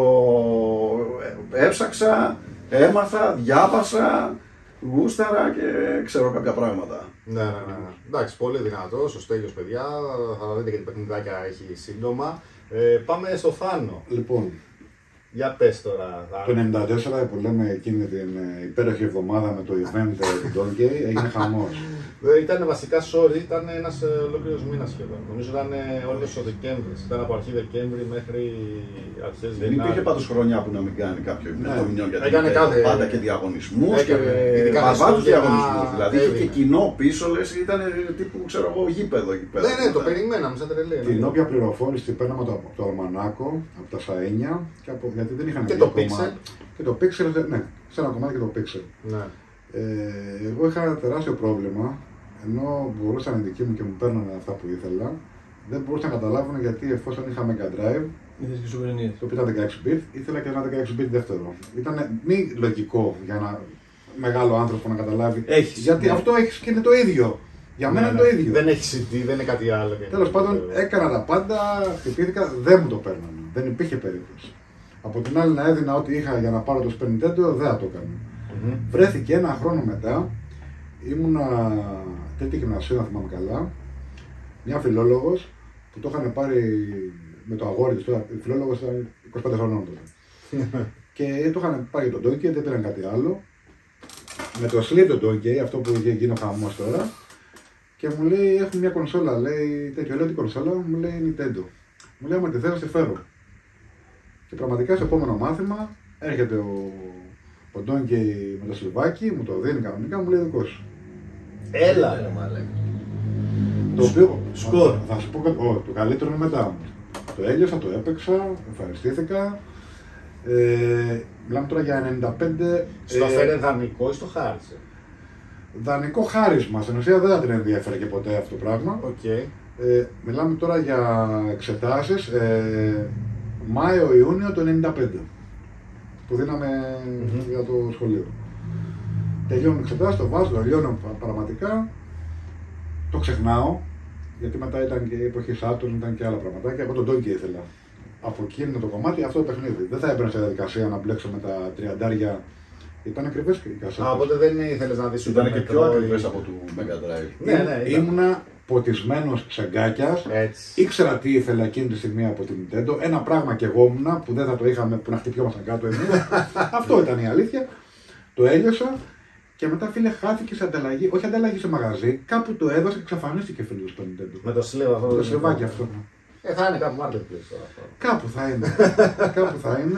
έψαξα, έμαθα, διάβασα. Γούσταρα και ξέρω κάποια πράγματα. Ναι. Εντάξει, πολύ δυνατός ο Στέλιος, παιδιά. Θα δείτε και την παιχνιδάκια έχει σύντομα. Πάμε στο Θάνο. Λοιπόν, για πες τώρα. Το 1994 που λέμε εκείνη την υπέροχη εβδομάδα με το event του Donkey έγινε χαμός. Ήταν βασικά, sorry, ήταν ένας ολόκληρος μήνας σχεδόν. Νομίζω ήταν όλος ο Δεκέμβρης. Ήταν από αρχή Δεκέμβρη μέχρι αρχές Γενάρη. Δεν υπήρχε πάντως χρονιά που να μην κάνει κάποιο event. Γιατί έκανε πάντα και διαγωνισμούς και παρβάτους διαγωνισμούς. Δηλαδή είχε και κοινό πίσω, λες, ήταν τύπου, ξέρω εγώ, γήπεδο εκεί πέρα. Ναι, το περιμέναμε σαν τρελή. Την όποια πληροφόρηση παίρναμε από το Αλμανάκο, από τα Σαΐνια, γιατί δεν είχαν και το Pixel. Και το Pixel, ναι, σε ένα κομμάτι και το Pixel. Ναι. Εγώ είχα ένα τεράστιο πρόβλημα, ενώ μπορούσαν οι δικοί μου και μου παίρνανε αυτά που ήθελα, δεν μπορούσαν να καταλάβουν γιατί εφόσον είχα Mega Drive, το οποίο ήταν 16-bit, ήθελα και ένα 16-bit δεύτερο. Ήταν μη λογικό για ένα μεγάλο άνθρωπο να καταλάβει. Γιατί αυτό έχεις και είναι το ίδιο. Για μένα είναι το ίδιο. Δεν έχει CD, δεν είναι κάτι άλλο. Τέλος πάντων, έκανα τα πάντα, χτυπήθηκα, δεν μου το παίρνανε. Δεν υπήρχε περίπτωση. Από την άλλη, να έδινα ό,τι είχα για να πάρω το Super Nintendo, δεν θα το έκανα. Βρέθηκε ένα χρόνο μετά, ήμουνα τέτοια γυμνασίου, να θυμάμαι καλά, μια φιλόλογος που το είχαν πάρει με το αγόρι της, τώρα η φιλόλογος ήταν 25 χρονών τότε. Και το είχαν πάρει το Donkey, δεν πήραν κάτι άλλο. Με το Sleep το Donkey, αυτό που είχε γίνει ο χαμός τώρα, και μου λέει: Έχουμε μια κονσόλα, λέει τέτοιο. Λέω: Τι κονσόλα, μου λέει Nintendo. Μου λέει: Άμα τη θέλω, σε φέρω. Και πραγματικά στο επόμενο μάθημα έρχεται ο Donkey με το σλιβάκι, μου το δίνει κανονικά, μου λέει: Δικό σου. Έλα! Το οποίο σκορ. Θα σου πω το καλύτερο είναι μετά. Το έλειωσα, το έπαιξα, ευχαριστήθηκα. Μιλάμε τώρα για 95. Στο φέρε δανεικό ή στο χάρισε? Δανεικό χάρισμα. Στην ουσία δεν θα την ενδιαφέρε και ποτέ αυτό το πράγμα. Okay. Μιλάμε τώρα για εξετάσεις Μάιο-Ιούνιο του 95 που δίναμε για το σχολείο. Τελειώνω εξετάσεις, το βάζω, το λιώνω πραγματικά, το ξεχνάω γιατί μετά ήταν και η εποχή Saturn, ήταν και άλλα πραγματάκια. Εγώ τον Donkey ήθελα. Από εκείνο το κομμάτι αυτό το παιχνίδι. Δεν θα έμπαινα στη διαδικασία να μπλέξω με τα 30. Ήταν ακριβές και οι κασέτες. Οπότε δεν ήθελες να δεις. Ήταν και πιο ακριβές από του Mega Drive. Ναι, ήμουνα ποτισμένος ξεγκάκιας. Ήξερα τι ήθελα εκείνη τη στιγμή από την Nintendo. Ένα πράγμα και εγώ ήμουνα που δεν θα το είχαμε που να χτυπιόμασταν κάτω εμείς. Αυτό ήταν η αλήθεια. Το έλειωσα και μετά, φίλε, χάθηκε σε ανταλλαγή. Όχι ανταλλαγή σε μαγαζί. Κάπου το έδωσε και εξαφανίστηκε, φίλε, στο Nintendo. Με το σλίβα αυτό. Το σλιβάκι αυτό. Θα είναι κάπου marketplace τώρα αυτό. Κάπου θα είναι. Κάπου θα είναι.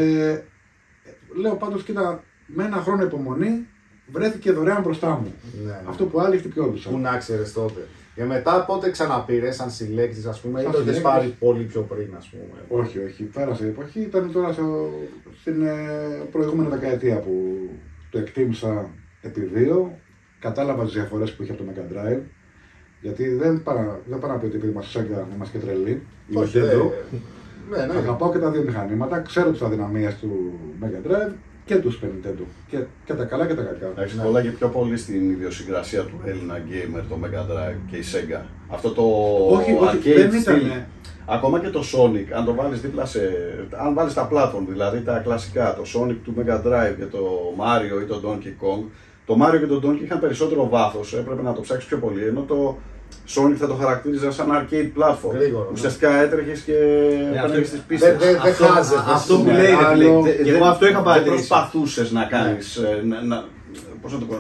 Λέω πάντως, κοίτα, με ένα χρόνο υπομονή βρέθηκε δωρεάν μπροστά μου. Ναι. Αυτό που άλλοι χτυπιόντουσαν. Πού να ξέρεις τότε. Και μετά πότε ξαναπήρες, σαν συλλέκτης, ας πούμε, ή το έχεις πάρει πολύ πιο πριν, ας πούμε? Όχι. Πέρασε η εποχή. Ήταν τώρα στην προηγούμενη δεκαετία που το εκτίμησα επί 2. Κατάλαβα τις διαφορές που είχε από το Mega Drive. Γιατί δεν πάω να πει ότι επειδή μας Sega είμαστε και τρελοί. Όχι, ναι. Αγαπάω και τα δύο μηχανήματα. Ξέρω τις αδυναμίες του Mega Drive και του Super Nintendo. Και τα καλά και τα κακά. Έχεις πολλά και πιο πολύ στην ιδιοσυγκρασία του Έλληνα gamer, το Mega Drive και η Sega. Αυτό το όχι, δεν ήταν. Ακόμα και το Sonic, αν το βάλεις δίπλα αν βάλεις τα platform, δηλαδή τα κλασικά, το Sonic του Mega Drive και το Mario ή το Donkey Kong, το Mario και το Donkey είχαν περισσότερο βάθος, έπρεπε να το ψάξεις πιο πολύ, ενώ το Sonic θα το χαρακτήριζα σαν arcade platform. Γρήγορα, ουσιαστικά έτρεχες και έπαιρνες τις πίστες. Δεν χάζεσαι. Αυτό που λέει, εγώ αυτό είχα παρατηρήσει. Δεν προσπαθούσες να κάνεις, πώς να το πω,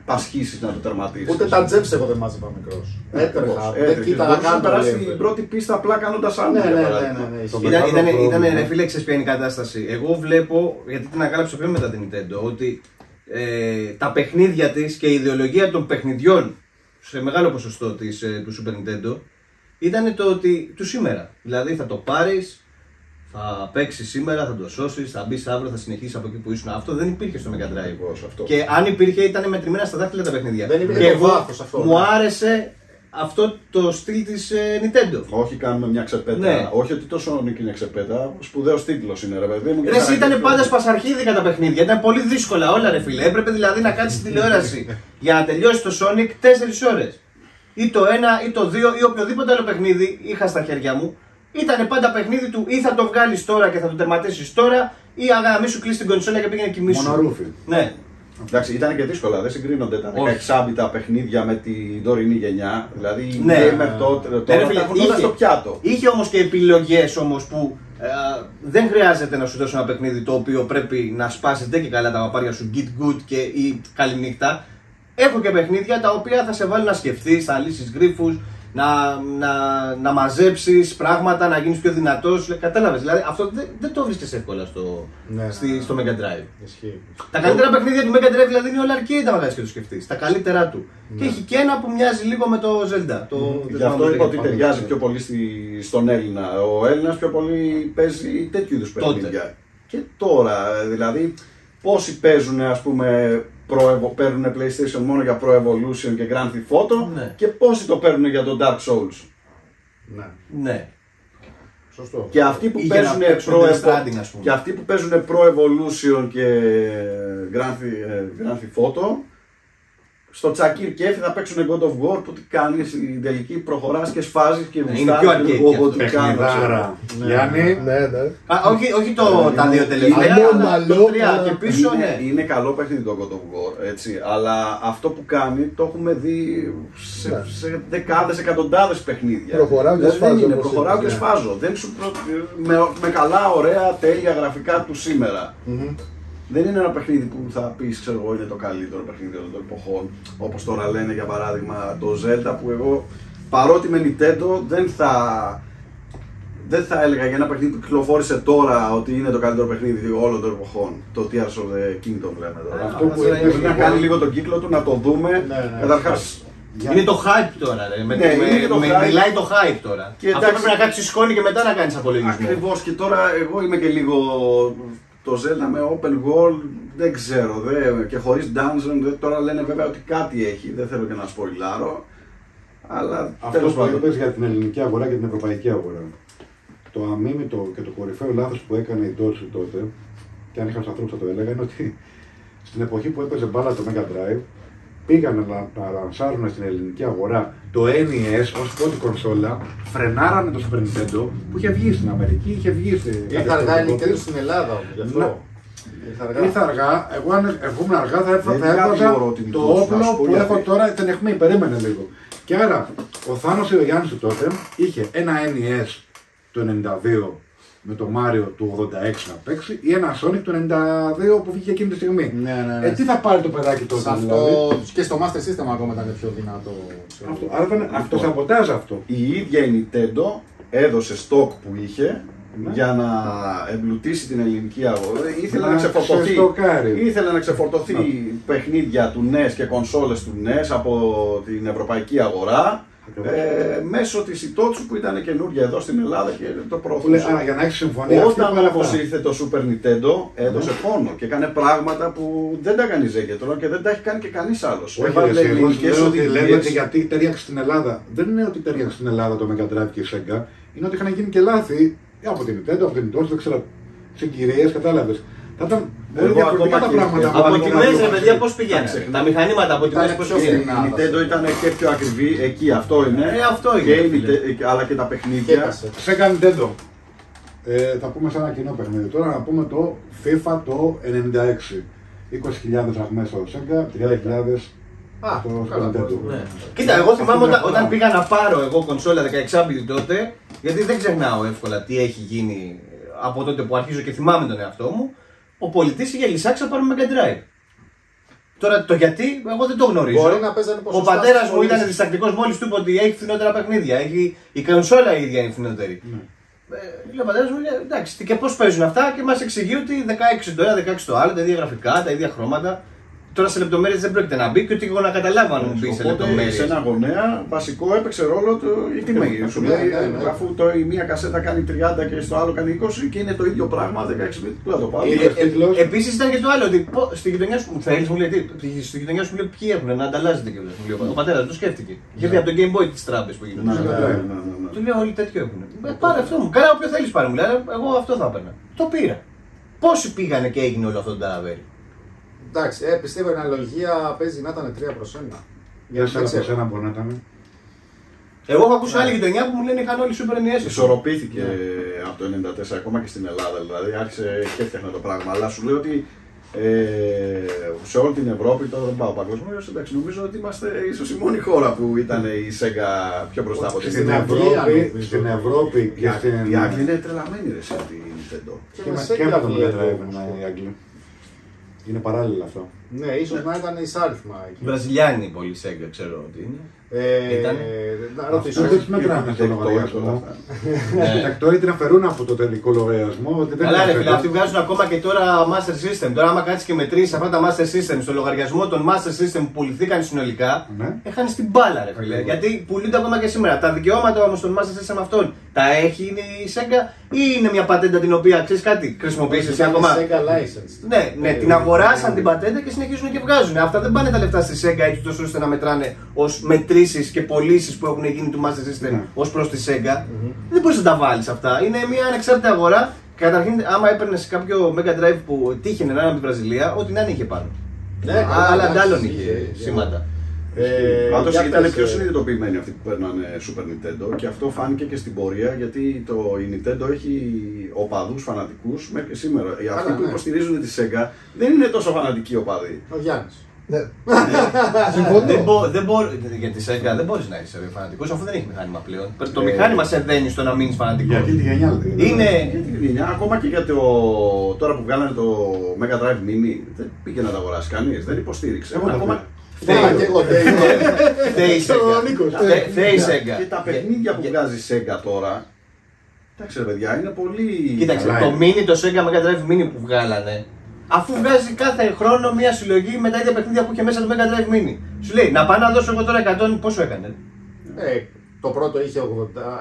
πασχίσεις να το τερματίσεις. Ούτε τα τζέψε εγώ δεν μάζευα μικρός. Έτρεχα, δεν κοίταγα Μπορούσε να καν περάσει το την πρώτη πίστα απλά κάνοντας άμυνα. Ναι, για ναι, παράδειγμα. ναι. Ήταν ρε φίλε, ξέρεις ποια είναι η κατάσταση. Εγώ βλέπω, γιατί την ανακάλυψα πιο μετά την Nintendo, ότι τα παιχνίδια της και η ιδεολογία των παιχνιδιών σε μεγάλο ποσοστό του Super Nintendo ήταν το ότι του σήμερα. Δηλαδή θα το πάρεις, θα παίξεις σήμερα, θα το σώσεις, θα μπεις αύριο, θα συνεχίσεις από εκεί που ήσουν. Αυτό δεν υπήρχε στο Mega Drive. Αυτό. Και αν υπήρχε ήταν μετρημένα στα δάχτυλα τα παιχνίδια. Δεν υπήρχε και το εγώ βάθος αυτό. μου άρεσε αυτό το στυλ της Nintendo. Όχι, κάνουμε μια ξεπέτα. Ναι. Όχι ότι τόσο Sonic είναι ξεπέτα. Σπουδαίος τίτλος είναι, ρε παιδί μου. Ρε, εσύ ήταν πάντα σπασαρχίδικα τα παιχνίδια. Ήταν πολύ δύσκολα όλα, ρε φίλε. Έπρεπε δηλαδή να κάτσεις στην τηλεόραση για να τελειώσει το Sonic 4 ώρες. Ή το 1 ή το 2 ή οποιοδήποτε άλλο παιχνίδι είχα στα χέρια μου. Ήταν πάντα παιχνίδι του ή θα το βγάλεις τώρα και θα το τερματίσεις τώρα, ή αγάπη σου κλείσει την κονσόλα και πήγαινε κοιμήσου. Μονορούφι. Ναι. Εντάξει, ήταν και δύσκολα, δεν συγκρίνονται τα 16-μπιτα παιχνίδια με την τωρινή γενιά. Δηλαδή, οι Ναι. gamer τότε Ναι, ρε τα φίλε, έχουν όλα στο πιάτο. Είχε όμως και επιλογές όμως που δεν χρειάζεται να σου δώσω ένα παιχνίδι το οποίο πρέπει να σπάσετε και καλά τα παπάρια σου git good και ή καληνύχτα. Έχω και παιχνίδια τα οποία θα σε βάλουν να σκεφτείς, να λύσεις γρίφους, να μαζέψεις πράγματα, να γίνεις πιο δυνατός. Κατάλαβες, δηλαδή αυτό δεν το βρίσκεις εύκολα στο Mega Drive. Ισχύει. Τα καλύτερα παιχνίδια του Mega Drive δηλαδή είναι όλα arcade, άμα και το σκεφτείς. Τα καλύτερά του. Και έχει και ένα που μοιάζει λίγο με το Zelda. Γι' αυτό είπα ότι ταιριάζει πιο πολύ στον Έλληνα. Ο Έλληνας πιο πολύ παίζει τέτοιου είδους παιχνίδια. Και τώρα, δηλαδή, πόσοι παίζουν, ας πούμε, παίρνουν PlayStation μόνο για Pro Evolution και Grand Theft Auto, Ναι. και πόσοι το παίρνουν για το Dark Souls. Ναι. Ναι. Σωστό. Και αυτοί που Ή για να παίζουν παίξουν Death Stranding, ας πούμε. και αυτοί που παίζουν Pro Evolution και Grand Theft Auto, στο τσακίρ και θα παίξουν God of War που τι κάνεις στην τελική, προχωράς και σφάζεις και Είναι γουστάρεις πιο arcade και και αυτό. Παιχνιδάρα. Γιάννη. Ναι, ναι. Όχι τα δύο τελευταία, Ανώμαλο, αλλά το 3 και πίσω, ναι. Είναι καλό παιχνίδι το God of War, έτσι, αλλά αυτό που κάνει το έχουμε δει σε δεκάδες, εκατοντάδες παιχνίδια. Προχωράω και Δηλαδή σφάζω, δεν είναι, όπως προχωράω είπες, και ναι. σφάζω. Δεν σου με καλά, ωραία, τέλεια γραφικά του σήμερα. Δεν είναι ένα παιχνίδι που θα πεις, ξέρω εγώ, είναι το καλύτερο παιχνίδι όλων των εποχών. Όπως τώρα λένε για παράδειγμα το Zelda, που εγώ παρότι με Nintendo δεν θα έλεγα για ένα παιχνίδι που κυκλοφόρησε τώρα ότι είναι το καλύτερο παιχνίδι όλων των εποχών. Το Tears of the Kingdom λέμε τώρα. Αυτό που τώρα είπες Πρέπει να κάνει λίγο τον κύκλο του, να το δούμε. Ναι. Καταρχάς, Είναι το hype τώρα, ρε. είναι το hype. Μιλάει το hype τώρα. Και Αυτό εντάξει, πρέπει να κάτσεις σκόνη και μετά να κάνεις απολογισμό. ακριβώς, και τώρα εγώ είμαι και λίγο το Zelda με open world, δεν ξέρω, και χωρίς dungeon, τώρα λένε βέβαια ότι κάτι έχει, δεν θέλω και να σποιλάρω, αλλά Αυτό τέλος που πάντων. είπες για την ελληνική αγορά και την ευρωπαϊκή αγορά. Το αμίμητο και το κορυφαίο λάθος που έκανε η Dodge τότε, και αν είχαν ανθρώπους θα το έλεγα, είναι ότι στην εποχή που έπαιζε μπάλα το Mega Drive, πήγαν να λανσάρουν στην ελληνική αγορά το NES ως πρώτη κονσόλα, φρενάρανε το Super Nintendo που είχε βγει στην Αμερική, είχε βγει σε. Ήρθε αργά η Nintendo στην Ελλάδα όμως, γι' Ναι. αυτό. Ήρθα αργά, εγώ αν ερχόμουν αργά θα Δεν έβαζα κατηγορώ την το Dodge, να σου όπλο πω που γιατί. έχω τώρα, την αιχμή, περίμενε λίγο. Και άρα, ο Θάνος ή ο Γιάννης του τότε είχε ένα NES το 92 με το Mario του 86 να παίξει ή ένα Sonic του 92 που βγήκε εκείνη τη στιγμή. Ναι. Τι θα πάρει το παιδάκι τότε, Σε αυτό δηλαδή. και στο Master System ακόμα ήταν πιο δυνατό. Αυτό, άρα ήταν αυτοσαμποτάζ αυτό. Η ίδια η Nintendo έδωσε stock που είχε Ναι. για να εμπλουτίσει την ελληνική αγορά. Ήθελε Να να ξεφορτωθεί, ξεστοκάρει. ήθελε να ξεφορτωθεί παιχνίδια του NES και κονσόλες του NES από την ευρωπαϊκή αγορά μέσω της Itochu που ήταν καινούργια εδώ στην Ελλάδα και το Που λέει, προωθούσε. άρα, για να έχει συμφωνία αυτή, Όταν πάρα όμως αυτά. ήρθε το Super Nintendo έδωσε πόνο και έκανε πράγματα που δεν τα κάνει Ζέγκετρο και δεν τα έχει κάνει και κανείς άλλος. Όχι, Έβαλε ρε, εγώ σου ελληνικές λέω ότι λένε οδηγίες. ότι γιατί ταιριάξε στην Ελλάδα. Δεν είναι ότι ταιριάξε στην Ελλάδα το Mega Drive και η Sega. Είναι ότι είχαν γίνει και λάθη από την Nintendo, από την Nintendo, δεν ξέρω, συγκυρίες, κατάλαβες. Θα ήταν πολύ Εγώ διαφορετικά ακόμα τα και- πράγματα. από Από πάλι τιμές, να ρε δούμε. παιδιά, πώς πηγαίνανε. ξεχνάμε. Τα μηχανήματα από τιμές Ήταν πώς πιο πηγαίνανε. φθηνά. Η Nintendo ήταν και πιο ακριβή εκεί, αυτό είναι. Αυτό είναι, Και η φίλε. Nintendo- αλλά και τα παιχνίδια. Κοίτασε. Sega Nintendo. Θα πούμε σαν ένα κοινό παιχνίδι. Τώρα να πούμε το FIFA το 96. 20.000 αγμές στο Sega, 30.000 Α, στο καλά, Super Nintendo. Ναι. Κοίτα, εγώ θυμάμαι όταν πήγα να πάρω εγώ κονσόλα 16 τότε, γιατί δεν ξεχνάω εύκολα τι έχει γίνει από τότε που αρχίζω και θυμάμαι τον εαυτό μου, ο πολιτής είχε λυσάξει να πάρουμε Mega Drive. Τώρα το γιατί, εγώ δεν το γνωρίζω. Μπορεί να παίζανε Ο ποσοστά πατέρας στις μου ήταν πωλήσεις. διστακτικός μόλις του είπε ότι έχει φθηνότερα παιχνίδια. Η κονσόλα η ίδια είναι φθηνότερη. Λέει ο πατέρας μου, εντάξει, και πώς παίζουν αυτά και μας εξηγεί ότι 16 το ένα, 16 το άλλο, τα ίδια γραφικά, τα ίδια χρώματα. Τώρα σε λεπτομέρειες δεν πρόκειται να μπει και ότι εγώ να καταλάβω αν μπει σε λεπτομέρειες. Σε ένα γονέα βασικό έπαιξε ρόλο η τιμή. Σου λέει αφού η μία κασέτα κάνει 30 και στο άλλο κάνει 20 και είναι το ίδιο πράγμα 16 bit, πού θα το πάω. Επίσης ήταν και το άλλο, ότι στη γειτονιά σου θέλεις, μου λέει, στη γειτονιά σου μου λέει ποιοι έχουν να ανταλλάζετε και ο πατέρας το σκέφτηκε. Είχε δει από το Game Boy τις τράμπες που γίνονται. Του λέω όλοι τέτοιο έχουν. Πάρε αυτό μου, καλά όποιο θέλεις πάρε μου, λέει, εγώ αυτό θα έπαιρνα. Το πήρα. Πόσοι πήγανε και έγινε όλο αυτό το ταραβέρι. Εντάξει, πιστεύω η αναλογία παίζει να ήταν 3-1. Για 4-1 μπορεί να ήταν. Εγώ έχω ακούσει άλλη γειτονιά που μου λένε είχαν όλοι Super NES. Ισορροπήθηκε από το 1994 ακόμα και στην Ελλάδα, δηλαδή άρχισε και έφτιαχνε το πράγμα. Αλλά σου λέω ότι σε όλη την Ευρώπη, τώρα δεν πάω παγκοσμίως, εντάξει, νομίζω ότι είμαστε ίσως η μόνη χώρα που ήταν η Sega πιο μπροστά από την Στην Ευρώπη και στην. Οι Άγγλοι είναι τρελαμένοι ρε σε τη Nintendo. Και με τον Mega Drive οι Άγγλοι. Είναι παράλληλα αυτό. Ναι, ίσως να ήταν εισάριθμα εκεί. Βραζιλιάνοι πολύ Sega, ξέρω ότι είναι. Να ρωτήσω. Δεν μετράμε το λογαριασμό. Τακτόριοι την αφαιρούν από το τελικό λογαριασμό. Καλά, ρε φίλε, αυτοί βγάζουν ακόμα και τώρα Master System. Τώρα, άμα κάτσει και μετρήσει αυτά τα Master System στο λογαριασμό των Master System που πουληθήκαν συνολικά, έχανε την μπάλα, ρε φίλε. Γιατί πουλούνται ακόμα και σήμερα. Τα δικαιώματα όμως των Master System αυτών τα έχει η Sega ή είναι μια πατέντα την οποία ξέρει κάτι, χρησιμοποιήσει ακόμα. Ναι, την αγοράσαν την πατέντα και συνεχίζουν και βγάζουν. Αυτά δεν πάνε τα λεφτά στη Sega έτσι τόσο ώστε να μετράνε ως μετρήσεις και πωλήσεις που έχουν γίνει του Master System ως προς τη Sega. Δεν μπορείς να τα βάλεις αυτά. Είναι μια ανεξάρτητη αγορά. Καταρχήν, άμα έπαιρνε κάποιο Mega Drive που τύχαινε να είναι από τη Βραζιλία, ό,τι να είναι είχε πάνω. Αλλά αντάλλον είχε σήματα. Πάντως ήταν πιο συνειδητοποιημένοι αυτοί που παίρνανε Super Nintendo και αυτό φάνηκε και στην πορεία γιατί η Nintendo έχει οπαδούς φανατικούς μέχρι και σήμερα. Αυτοί που υποστηρίζουν τη Sega δεν είναι τόσο φανατικοί οπαδοί. Ο Γιάννης. Για τη Sega δεν μπορείς να είσαι φανατικός αφού δεν έχει μηχάνημα πλέον. Το μηχάνημα σε δένει στο να μείνεις φανατικός. Γιατί τη γενιά είναι. Ακόμα και για τώρα που βγάλανε το Mega Drive Mini δεν πήγε να τα αγοράσει κανείς, δεν υποστήριξε. Θέει η Sega. Και τα παιχνίδια που βγάζει η Sega τώρα, εντάξει ρε παιδιά, είναι πολύ. Κοίταξε, το Mini, το Sega Mega Drive Mini που βγάλανε, αφού βγάζει κάθε χρόνο μια συλλογή με τα ίδια παιχνίδια που είχε μέσα το Mega Drive Mini. Σου λέει να πάω να δώσω εγώ τώρα 100, πόσο έκανε. Το πρώτο είχε 85,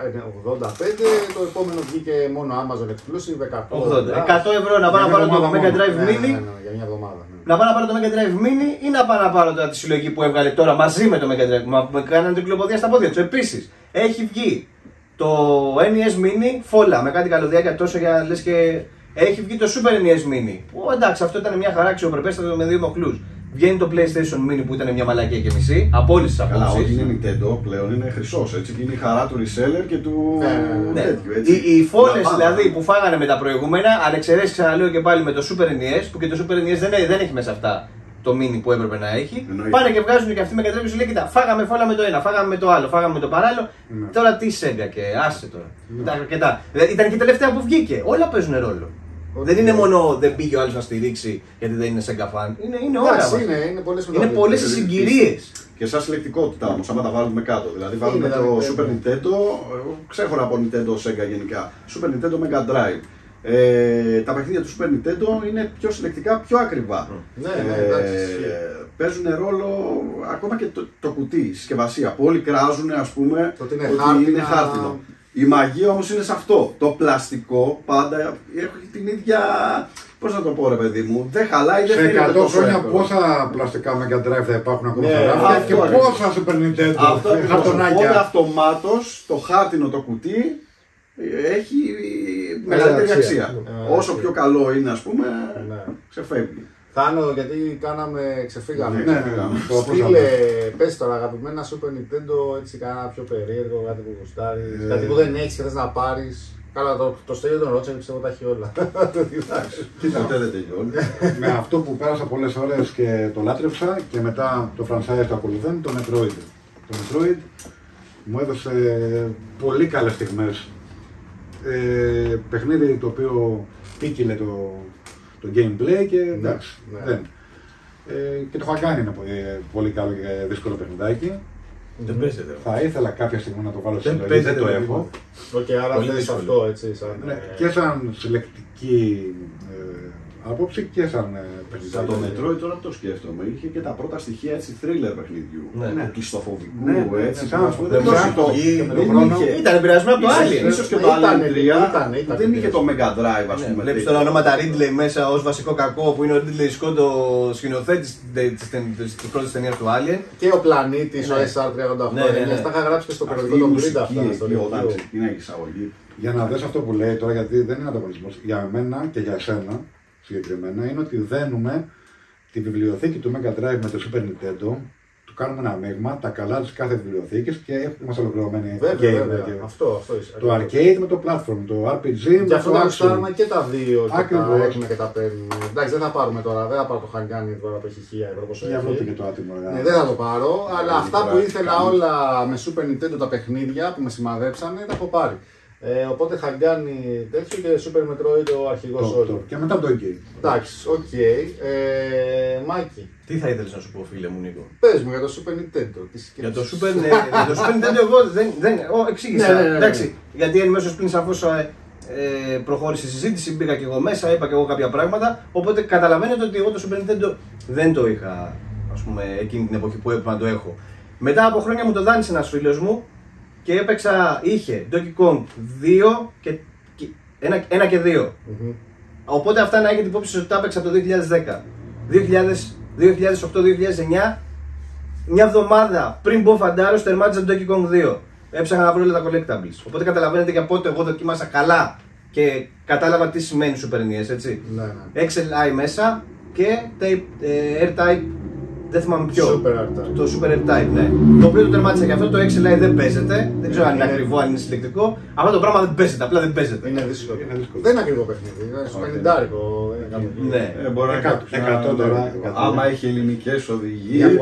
το επόμενο βγήκε μόνο Amazon Exclusive 100 ευρώ να πάω να πάρω το Mega Drive Mini. Για μια εβδομάδα. Να πάω να πάρω το Mega Drive Mini ή να πάω να πάρω τώρα τη συλλογή που έβγαλε τώρα μαζί με το Mega Drive. Μα κάνανε την κυκλοποδία στα πόδια του. Επίσης, έχει βγει το NES Mini φόλα με κάτι καλωδιάκια τόσο για λες και. Έχει βγει το Super NES Mini. Που εντάξει, αυτό ήταν μια χαρά αξιοπρεπέστατο με 2 μοχλούς. Βγαίνει το PlayStation Mini που ήταν μια μαλακία και μισή από όλες τις απόψεις. Καλά, ό,τι είναι Nintendo πλέον είναι χρυσός, έτσι, και είναι η χαρά του reseller και του τέτοιου, έτσι. Οι φόλες δηλαδή που φάγανε με τα προηγούμενα, αν εξαιρέσεις ξαναλέω και πάλι με το Super NES, που και το Super NES δεν έχει μέσα αυτά το mini που έπρεπε να έχει. Πάνε και βγάζουν και αυτοί με κατρέπη σου λέει: Κοίτα, φάγαμε φόλα με το ένα, φάγαμε με το άλλο, φάγαμε με το παράλληλο. Τώρα τι Sega και άσε τώρα. Ήταν και η τελευταία που βγήκε. Όλα παίζουν ρόλο. Δεν είναι μόνο δεν πήγε ο άλλος να στηρίξει γιατί δεν είναι Sega fan. Είναι όλα. Είναι πολλές οι συγκυρίες. Και σαν συλλεκτικότητα όμως, άμα τα βάλουμε κάτω. Δηλαδή βάλουμε το Super Nintendo, ξέχωρα από Nintendo Sega γενικά. Super Nintendo Mega Drive. Τα παιχνίδια του Super Nintendo είναι πιο συλλεκτικά, πιο ακριβά. Παίζουν ρόλο ακόμα και το κουτί, η συσκευασία που όλοι κράζουν, ας πούμε, ότι είναι χάρτινο. Η μαγεία όμως είναι σε αυτό. Το πλαστικό πάντα έχει την ίδια. Πώς να το πω, ρε παιδί μου, δεν χαλάει, δεν φαίνεται. Σε 100 χρόνια πόσα πλαστικά Mega Drive θα υπάρχουν ακόμα στα και πόσα Super Nintendo. Οπότε αυτομάτως το χάρτινο το κουτί έχει μεγαλύτερη αξία. Όσο πιο καλό είναι, ας πούμε, ξεφεύγει. Θάνο, γιατί ξεφύγαμε. Στείλε, πες τώρα, αγαπημένα Super Nintendo, έτσι κάνα πιο περίεργο, κάτι που γουστάρεις, κάτι που δεν έχεις και θες να πάρεις. Καλά, το Στέλιο τον ρώτησε, πιστεύω τα έχει όλα. Ποτέ δεν τελειώνει. Με αυτό που πέρασα πολλές ώρες και το λάτρεψα και μετά το franchise το ακολουθούν, το Metroid. Το Metroid μου έδωσε πολύ καλές στιγμές. Παιχνίδι το οποίο πήκυλε το gameplay και εντάξει. Και το Hagani είναι πολύ καλό και δύσκολο παιχνιδάκι. Δεν παίζεται. Θα ήθελα κάποια στιγμή να το βάλω στη συλλογή, δεν το έχω. Άρα θέλεις αυτό, έτσι, σαν... Και σαν συλλεκτική άποψη και σαν παιχνιδάκι. Σαν το Metroid τώρα το σκέφτομαι. Είχε και τα πρώτα στοιχεία έτσι thriller παιχνιδιού. Ναι. Κλειστοφοβικού, Ναι, έτσι. Ήταν επηρεασμένο από το Alien. Ίσως και το Alien 3 δεν είχε το Mega Drive, ας πούμε. Βλέπεις τώρα ονόματα Ridley μέσα ως βασικό κακό που είναι ο Ridley Scott, ο σκηνοθέτης της πρώτης ταινίας του Alien. Και ο πλανήτης, ο SR-388. Τα είχα γράψει και στο περιοδικό των Grid αυτά. Όταν ξεκινάει η εισαγωγή. Για να δεις αυτό που λέει τώρα, γιατί δεν είναι ανταγωνισμός. Για μένα και για εσένα συγκεκριμένα είναι ότι δένουμε τη βιβλιοθήκη του Mega Drive με το Super Nintendo, του κάνουμε ένα μείγμα, τα καλά της κάθε βιβλιοθήκης και είμαστε ολοκληρωμένοι. Βέβαια, αυτό είσαι. Το arcade με το platform, το RPG με και αυτό το τα action. και τα δύο και Ακριβώς. τα έχουμε και τα παίρνουμε. Εντάξει, δεν θα πάρουμε τώρα, δεν θα πάρω το Hagani τώρα που έχει 1000 ευρώ πόσο Για αυτό έχει. και το άτιμο. Ναι, δεν θα το πάρω, αλλά αυτά που ήθελα όλα με Super Nintendo τα παιχνίδια που με σημαδέψανε τα έχω πάρει. Οπότε Hagani τέτοιο και Super Metroid ο αρχηγός όλων. Και μετά το game. Εντάξει, οκ. Μάκη, Τι θα ήθελες να σου πω, φίλε μου Νίκο? πες μου για το Super Nintendo. Για το Super Nintendo εγώ δεν εξήγησα. Ναι. Εντάξει, γιατί εν μέσω πριν σαφώς προχώρησε η συζήτηση, μπήκα και εγώ μέσα, είπα και εγώ κάποια πράγματα. Οπότε καταλαβαίνετε ότι εγώ το Super Nintendo δεν το είχα, ας πούμε, εκείνη την εποχή που έπρεπε να το έχω. Μετά από χρόνια μου το δάνεισε ένας φίλος μου και έπαιξα, είχε Donkey Kong 2 και 1 και 2. Οπότε αυτά να έχετε υπόψη ότι τα έπαιξα από το 2010. 2008-2009, μια εβδομάδα πριν μπω φαντάρος, τερμάτισα το Donkey Kong 2. Έψαχνα να βρω όλα τα collectables. Οπότε καταλαβαίνετε για πότε εγώ δοκίμασα καλά και κατάλαβα τι σημαίνει Super NES, έτσι. Ναι. XLI μέσα και R-Type, δεν θυμάμαι ποιο. Super R-Type. Το Super R-Type, ναι. Το οποίο το τερμάτισα και αυτό, το XLI δεν παίζεται. Δεν ξέρω αν είναι ακριβό, αν είναι συλλεκτικό. Αυτό το πράγμα δεν παίζεται, απλά δεν παίζεται. Είναι δύσκολο. Δεν είναι ακριβό παιχνίδι. Είναι στο 50. Ναι. Μπορεί να Εκατό τώρα. Άμα έχει ελληνικές οδηγίες.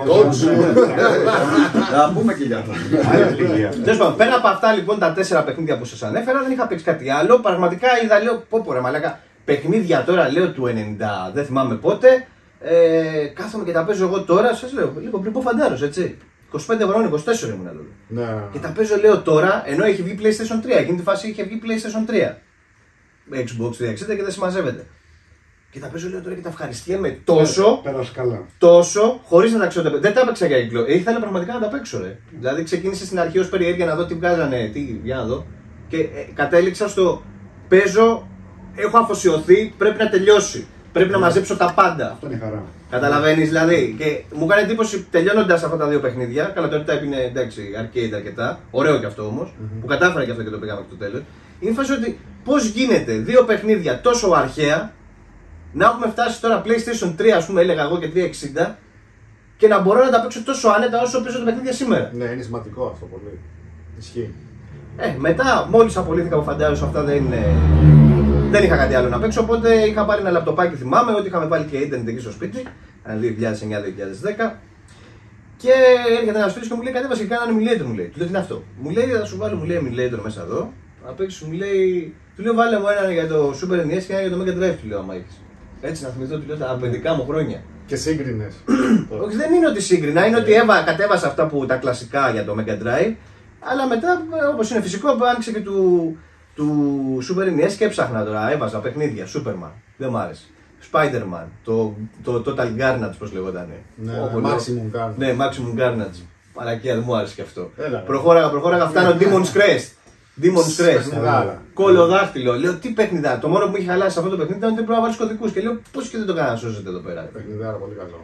Να πούμε και για αυτά. Τέλος πάντων, πέρα από αυτά λοιπόν τα 4 παιχνίδια που σας ανέφερα, δεν είχα παίξει κάτι άλλο. Πραγματικά είδα, λέω, πω ρε μαλάκα, παιχνίδια τώρα λέω του 90, δεν θυμάμαι πότε. Κάθομαι και τα παίζω εγώ τώρα, σας λέω, λίγο πριν πω φαντάρος, έτσι. 25 χρόνων, 24 ήμουν άλλο. Ναι. Και τα παίζω λέω τώρα, ενώ έχει βγει PlayStation 3. Εκείνη τη φάση είχε βγει PlayStation 3. Xbox 360 και δεν συμμαζεύεται. Και τα παίζω λέω τώρα και τα ευχαριστιέμαι τόσο. Πέρασε καλά. Τόσο, χωρίς να τα ξέρω. Δεν τα έπαιξα για κύκλο. Ήθελα πραγματικά να τα παίξω, ρε. Δηλαδή ξεκίνησε στην αρχή ως περιέργεια να δω τι βγάζανε, για να δω. Και κατέληξα στο παίζω, έχω αφοσιωθεί, πρέπει να τελειώσει. Πρέπει να μαζέψω τα πάντα. Αυτό είναι χαρά. Καταλαβαίνεις δηλαδή. Και μου κάνει εντύπωση τελειώνοντας αυτά τα δύο παιχνίδια. Καλά, το R-Type είναι εντάξει, arcade αρκετά. Ωραίο κι αυτό όμως. Που κατάφερα κι αυτό και το πήγαμε στο τέλος. Είναι φάση ότι πώς γίνεται δύο παιχνίδια τόσο αρχαία να έχουμε φτάσει τώρα PlayStation 3, ας πούμε, έλεγα εγώ και 360 και να μπορώ να τα παίξω τόσο άνετα όσο παίζω τα παιχνίδια σήμερα. Ναι, είναι σημαντικό αυτό πολύ. Ισχύει. Μετά, μόλις απολύθηκα από φαντάζομαι αυτά δεν είχα κάτι άλλο να παίξω, οπότε είχα πάρει ένα λαπτοπάκι, θυμάμαι ότι είχαμε βάλει και ίντερνετ εκεί στο σπίτι, 2009-2010. Και έρχεται ένας φίλος και μου λέει: κατέβασε και κάνα emulator, μου λέει. Του λέω: τι είναι αυτό? Μου λέει: θα σου βάλω, μου λέει, emulator μέσα εδώ. Να παίξεις, μου λέει. Του λέω: βάλε μου ένα για το Super NES και ένα για το Mega Drive, του λέω: άμα έχεις. Έτσι να θυμηθώ, του λέω, τα παιδικά μου χρόνια. Και σύγκρινες. Όχι, δεν είναι ότι σύγκρινα, είναι ότι κατέβασα αυτά που τα κλασικά για το Mega Drive. Αλλά μετά, όπως είναι φυσικό, άνοιξε και του Super NES και έψαχνα τώρα. Έβαζα παιχνίδια, Superman, δεν μ' άρεσε. Spider-Man, το Total Carnage, πώς λεγότανε. Ναι, Maximum Carnage. Ναι, Maximum Carnage. Παρακία, δεν μου άρεσε και αυτό. Έλα, προχώραγα, φτάνω Demon's Crest. Demon's Crest. Κολοδάχτυλο. Λέω τι παιχνιδά. Το μόνο που μου είχε χαλάσει αυτό το παιχνίδι ήταν ότι πρέπει να βάλει κωδικούς. Και λέω πώς και δεν το έκανα να σώζεται εδώ πέρα. Παιχνιδάρα, πολύ καλό.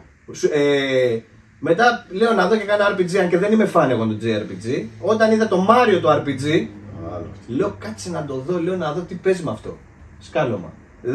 Μετά λέω να δω και κάνα RPG, αν και δεν είμαι φαν εγώ του JRPG. Όταν είδα το Mario το RPG, λέω κάτσε να το δω, λέω να δω τι παίζει με αυτό. Σκάλωμα.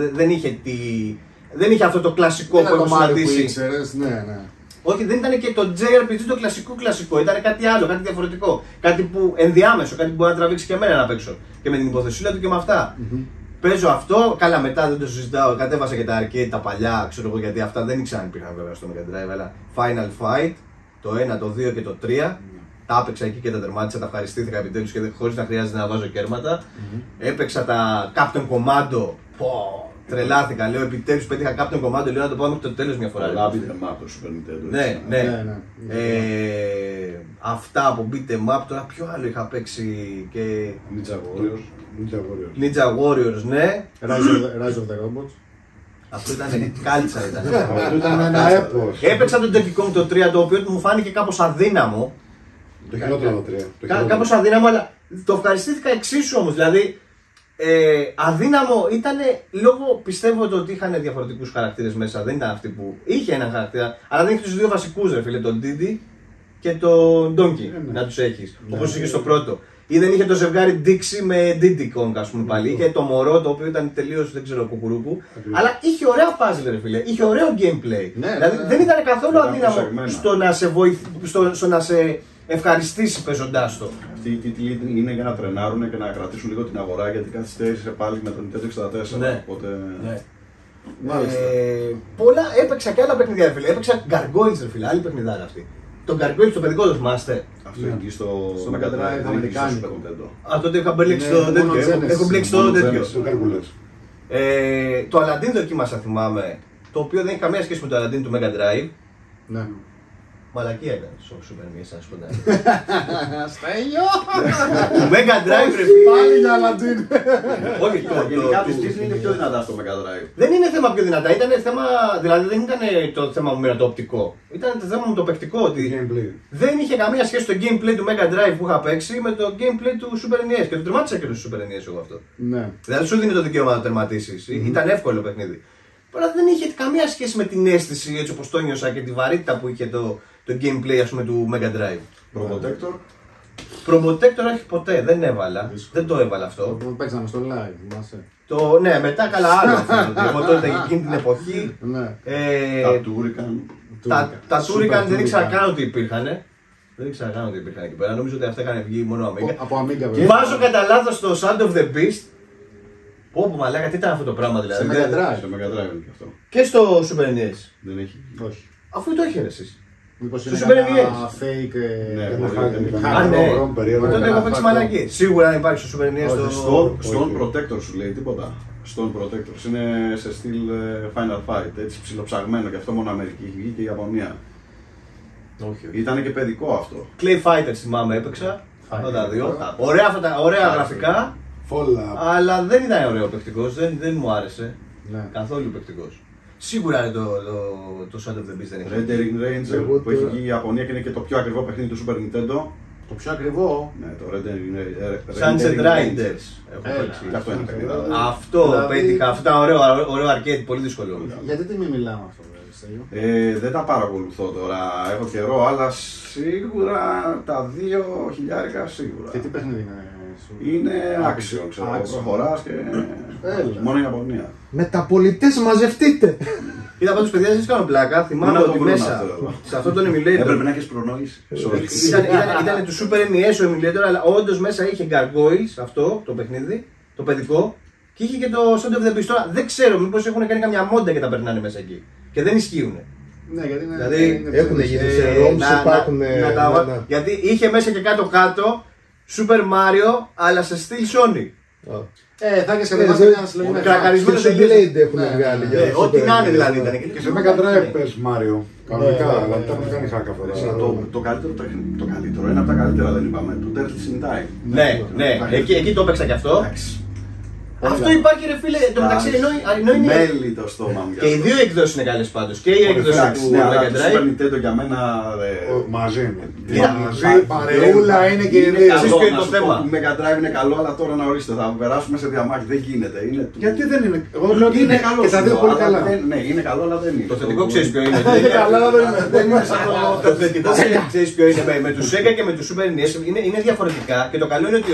Δεν είχε αυτό το κλασικό που έχω συναντήσει. Ναι. Όχι, δεν ήταν και το JRPG το κλασικό, ήταν κάτι άλλο, κάτι διαφορετικό. Κάτι που ενδιάμεσο, κάτι που μπορεί να τραβήξει και εμένα να παίξω. Και με την υποθεσία του και με αυτά. Παίζω αυτό, καλά μετά δεν το συζητάω, κατέβασα και τα arcade τα παλιά, ξέρω εγώ γιατί αυτά δεν ήξερα αν υπήρχαν βέβαια στο Mega Drive, αλλά Final Fight, το 1, το 2 και το 3, τα έπαιξα εκεί και τα τερμάτισα, τα ευχαριστήθηκα επιτέλους και χωρίς να χρειάζεται να βάζω κέρματα. Έπαιξα τα Captain Commando, Τρελάθηκα, λέω επιτέλους πέτυχα κάποιον κομμάτι, λέω να το πάω μέχρι το τέλος μια φορά. Αλλά beat em up το Super Nintendo. Ναι. Αυτά από beat em up, τώρα ποιο άλλο είχα παίξει και... Ninja Warriors, ναι. Rise of the Robots. Αυτό ήταν κάλτσα ήταν. Αυτό ήταν ένα έπος. Έπαιξα τον Donkey Kong το 3, το οποίο μου φάνηκε κάπως αδύναμο. Το χειρότερο το 3. Κάπως αδύναμο, αλλά το ευχαριστήθηκα εξίσου όμως. Δηλαδή, αδύναμο ήταν λόγω, πιστεύω ότι είχαν διαφορετικούς χαρακτήρες μέσα. Δεν ήταν αυτοί που είχε έναν χαρακτήρα, αλλά δεν είχε τους δύο βασικούς, ρε φίλε, τον Diddy και τον Donkey να τους έχεις. Όπως είχε στο πρώτο. Ή δεν είχε το ζευγάρι Dixie με Diddy Kong, ας πούμε πάλι. Είχε το μωρό το οποίο ήταν τελείως, δεν ξέρω, κουκουρούπου. Αλλά είχε ωραία puzzle, ρε φίλε. Είχε ωραίο gameplay. Δηλαδή δεν ήταν καθόλου αδύναμο στο να σε ευχαριστήσει παίζοντάς το. Αυτοί οι τίτλοι είναι για να τρενάρουν και να κρατήσουν λίγο την αγορά, γιατί καθυστέρησε πάλι με τον Nintendo 64. Ναι. Οπότε... Ναι. Πολλά, έπαιξα και άλλα παιχνιδιά, ρε φίλε. Έπαιξα Gargoyles, ρε φίλε, άλλη παιχνιδάρα αυτή. Το Gargoyles, το παιδικό το θυμάστε. Αυτό είναι εκεί στο Mega Drive αμερικάνικο. Α, τότε είχα μπλέξει το τέτοιο. Έχω μπλέξει το τέτοιο. Το Aladdin δοκίμασα, θυμάμαι. Το οποίο δεν έχει καμία σχέση με το Aladdin του Mega Drive. Ναι. Μαλακία ήταν στο Super NES, ας πούμε. Στέλιο! Το Mega Drive, ρε φίλε. Πάλι για Aladdin. Όχι, Γενικά τις Disney είναι πιο δυνατά στο Mega Drive. δεν είναι θέμα πιο δυνατά, ήταν θέμα, δηλαδή δεν ήταν το θέμα μου με το οπτικό. Ήταν το θέμα μου το παικτικό, ότι δεν είχε καμία σχέση το gameplay του Mega Drive που είχα παίξει με το gameplay του Super NES. Και το τερμάτισα και το Super NES εγώ αυτό. Ναι. Δηλαδή σου δίνει το δικαίωμα να το τερματίσεις. Ήταν εύκολο παιχνίδι. Αλλά δεν είχε καμία σχέση με την αίσθηση έτσι όπως το νιώσα και τη βαρύτητα που είχε το gameplay, ας πούμε, του Mega Drive. Protector. Protector όχι ποτέ, δεν έβαλα. Δεν το έβαλα αυτό. Παίξαμε στο live, θυμάσαι. Ναι, μετά καλά άλλο αυτό. Εγώ τότε εκείνη την εποχή. Ναι. Τα Turrican. Τα Turrican δεν ήξερα καν ότι υπήρχαν. Δεν ήξερα καν ότι υπήρχαν εκεί πέρα. Νομίζω ότι αυτά είχαν βγει μόνο Amiga. Από Amiga, βέβαια. Βάζω κατά λάθος το Sound of the Beast. Πω μαλάκα, τι ήταν αυτό το πράγμα δηλαδή. Σε Mega Drive. Στο Mega Drive είναι και αυτό. Και στο Super NES. Δεν έχει. Όχι. Αφού το είχε εσείς. Μήπως Στο είναι Super ένα NES. fake. Ναι, Α, ναι. Τότε έχω παίξει μαλακή. Σίγουρα αν υπάρχει στο Super NES. Stone Protector σου λέει τίποτα. Stone Protector είναι σε στυλ Final Fight. Έτσι ψιλοψαγμένο και αυτό μόνο Αμερική έχει βγει και η Ιαπωνία. Ήταν και παιδικό αυτό. Clay Fighters θυμάμαι, έπαιξα. Αυτά τα δύο. Ωραία γραφικά. Αλλά δεν ήταν ωραίο παικτικός, δεν μου άρεσε. Καθόλου παικτικός. Σίγουρα το Sound of the Beast δεν έχει. Rendering Ranger που έχει βγει η Ιαπωνία και είναι και το πιο ακριβό παιχνίδι του Super Nintendo. Το πιο ακριβό. Ναι, το Rendering Sunset Riders. Και αυτό είναι παιχνίδι. Αυτό πέτυχα, αυτό ήταν ωραίο arcade, πολύ δύσκολο. Γιατί τι μην μιλάμε αυτό, δεν τα παρακολουθώ τώρα, έχω καιρό, αλλά σίγουρα τα 2.000 σίγουρα. Και τι παιχνίδι είναι? Είναι άξιο, ξέρω, προχωράς και μόνο η Ιαπωνία. Μεταπολιτές μαζευτείτε! Είδα πάντως παιδιά, δεν κάνω πλάκα, θυμάμαι ότι μέσα σε αυτό τον emulator έπρεπε να έχεις προνόηση. Ήταν του Super NES ο emulator, αλλά όντως μέσα είχε Gargoyles, αυτό το παιχνίδι, το παιδικό, και είχε και το Sound of the Beast. Τώρα δεν ξέρω, μήπως έχουν κάνει καμιά μόντα και τα περνάνε μέσα εκεί. Και δεν ισχύουν. Ναι, γιατί είναι. Δηλαδή έχουν γίνει σε ROMs, υπάρχουν. Γιατί είχε μέσα και κάτω Super Mario, αλλά σε στυλ Sony. Θα έχεις κατεβάσει ένα συλλογικό. Κρακαρισμένο σε Blade έχουν βγάλει. Ό,τι να είναι δηλαδή ήταν. Και σε Mega Drive πες Mario. Κανονικά, αλλά τα έχουν κάνει hack αυτά. Το καλύτερο, ένα από τα καλύτερα δεν είπαμε, το Turtles in Time. Ναι, εκεί το έπαιξα κι αυτό. Αυτό υπάρχει ρε φίλε, το μεταξύ ενώ είναι. Μέλι το στόμα μου. Και οι δύο εκδόσεις είναι καλές πάντως. Και η έκδοση του Mega Το Drive. Super Nintendo για μένα. Μαζί είναι. Μαζί, παρεούλα είναι και οι δύο. Εσείς ποιο είναι το θέμα? Το Mega Drive είναι καλό, αλλά τώρα να ορίστε, θα περάσουμε σε διαμάχη. Δεν γίνεται. Γιατί δεν είναι? Εγώ λέω ότι είναι καλό. Και τα δύο πολύ καλά. Ναι, είναι καλό, αλλά δεν είναι. Το θετικό ξέρεις ποιο είναι. Είναι καλά, αλλά δεν είναι σαν Το θετικό ξέρεις ποιο είναι. Με του Sega και με του Super NES είναι διαφορετικά. Και το καλό είναι ότι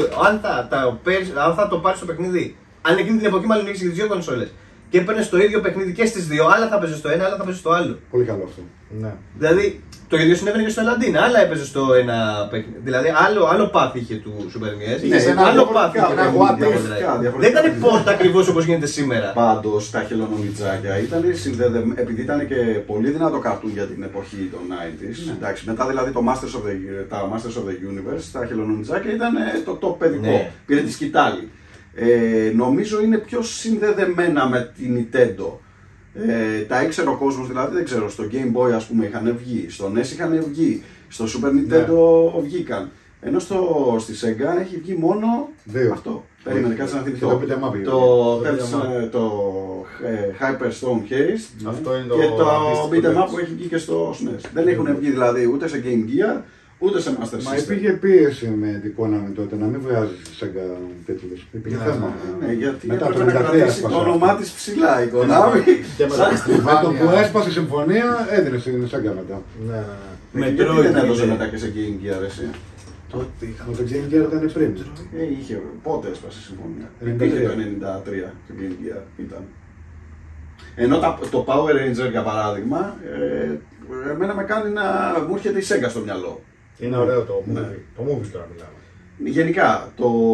αν θα το πάρεις το παιχνίδι. Αν εκείνη την εποχή μάλλον έχεις και τις δύο κονσόλες και έπαιρνες το ίδιο παιχνίδι και στις δύο, άλλα θα παίζεις στο ένα, άλλα θα παίζεις στο άλλο. Πολύ καλό αυτό. Ναι. Δηλαδή το ίδιο συνέβαινε και στο Aladdin, άλλα έπαιζε στο ένα παιχνίδι. Δηλαδή άλλο path είχε του Super NES, άλλο path είχε του Mega. Δεν ήταν πόρτα ακριβώς όπως γίνεται σήμερα. Πάντως τα χελωνονιτζάκια ήταν συνδεδεμένα, επειδή ήταν και πολύ δυνατό καρτούν για την εποχή των 90s. Εντάξει, μετά δηλαδή τα Masters of the Universe, τα χελωνονιτζάκια ήταν το top παιδικό. Πήρε τη σκητάλη. νομίζω είναι πιο συνδεδεμένα με την Nintendo. Τα ήξερε ο κόσμος, δηλαδή δεν ξέρω, στο Game Boy ας πούμε είχαν βγει, στο NES είχαν βγει, στο Super Nintendo βγήκαν. Ενώ στη Sega έχει βγει μόνο αυτό. Περίμενε, κάτσε να θυμηθώ. Το Hyper Stone Haste και το Beat'em Up που έχει βγει και στο SNES. Δεν έχουν βγει δηλαδή ούτε σε Game Gear ούτε σε Master System. Μα υπήρχε πίεση με την Konami τότε να μην βγάζει Sega τέτοιους. Υπήρχε θέμα. Ναι, γιατί έπρεπε να κρατήσει το όνομά της ψηλά η Konami. Με το που έσπασε η συμφωνία έδινε στην Sega μετά. Γιατί δεν έδωσε μετά και σε Game Gear εσύ? Με το Game Gear ήταν πριν. Είχε, πότε έσπασε η συμφωνία? Υπήρχε το 93 το Game Gear ήταν. Ενώ το Power Ranger για παράδειγμα, εμένα με κάνει να μου έρχεται η Sega στο μυαλό. Είναι ωραίο το movie. Το movie τώρα μιλάμε. Γενικά,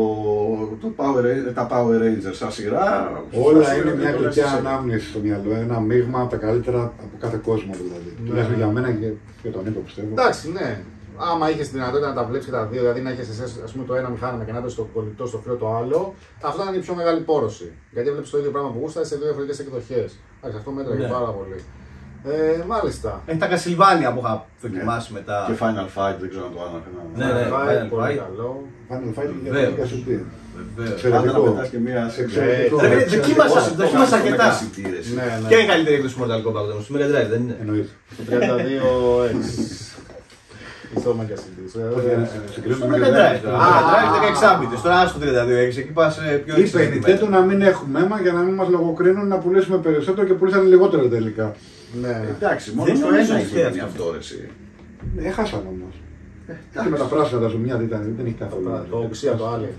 τα Power Rangers σαν σειρά... Όλα είναι μια κλικιά ανάμνηση στο μυαλό, ένα μείγμα από τα καλύτερα από κάθε κόσμο δηλαδή. Τουλάχιστον για μένα και για τον Νίκο πιστεύω. Εντάξει, ναι. Άμα είχε τη δυνατότητα να τα βλέπει και τα δύο, δηλαδή να έχει το ένα μηχάνημα και να δώσει το κολλητό στο φύλλο το άλλο, αυτό είναι η πιο μεγάλη πόρωση. Γιατί βλέπει το ίδιο πράγμα που γούστα σε δύο διαφορετικές εκδοχές. Εντάξει, αυτό μέτραγε πάρα πολύ. Μάλιστα. Έχει τα Castlevania που είχα δοκιμάσει μετά. Και Final Fight, δεν ξέρω αν το άναφε. Ναι, Final πολύ Fight. καλό. Final Fight για την Castlevania. Πάντα να πετάς και μία δοκίμασα αρκετά. Και είναι καλύτερη έκδοση Mortal Kombat όμως, στο Mega Drive δεν είναι? Εννοείται. το 32X. Στο Mega CD. Στο Mega Drive. Mega Drive 16 bits. Τώρα στο 32X εκεί πας πιο Είπε Nintendo να μην έχουμε αίμα για να μην μας λογοκρίνουν να πουλήσουμε περισσότερο και πουλήσανε λιγότερο τελικά. Ναι. Εντάξει, μόνο στο ένα είχε γίνει αυτό ρε εσύ. Έχασαν όμως. Και με τα πράσινα τα ζουμιά δεν έχει καθόλου. Το οξία το άλλο.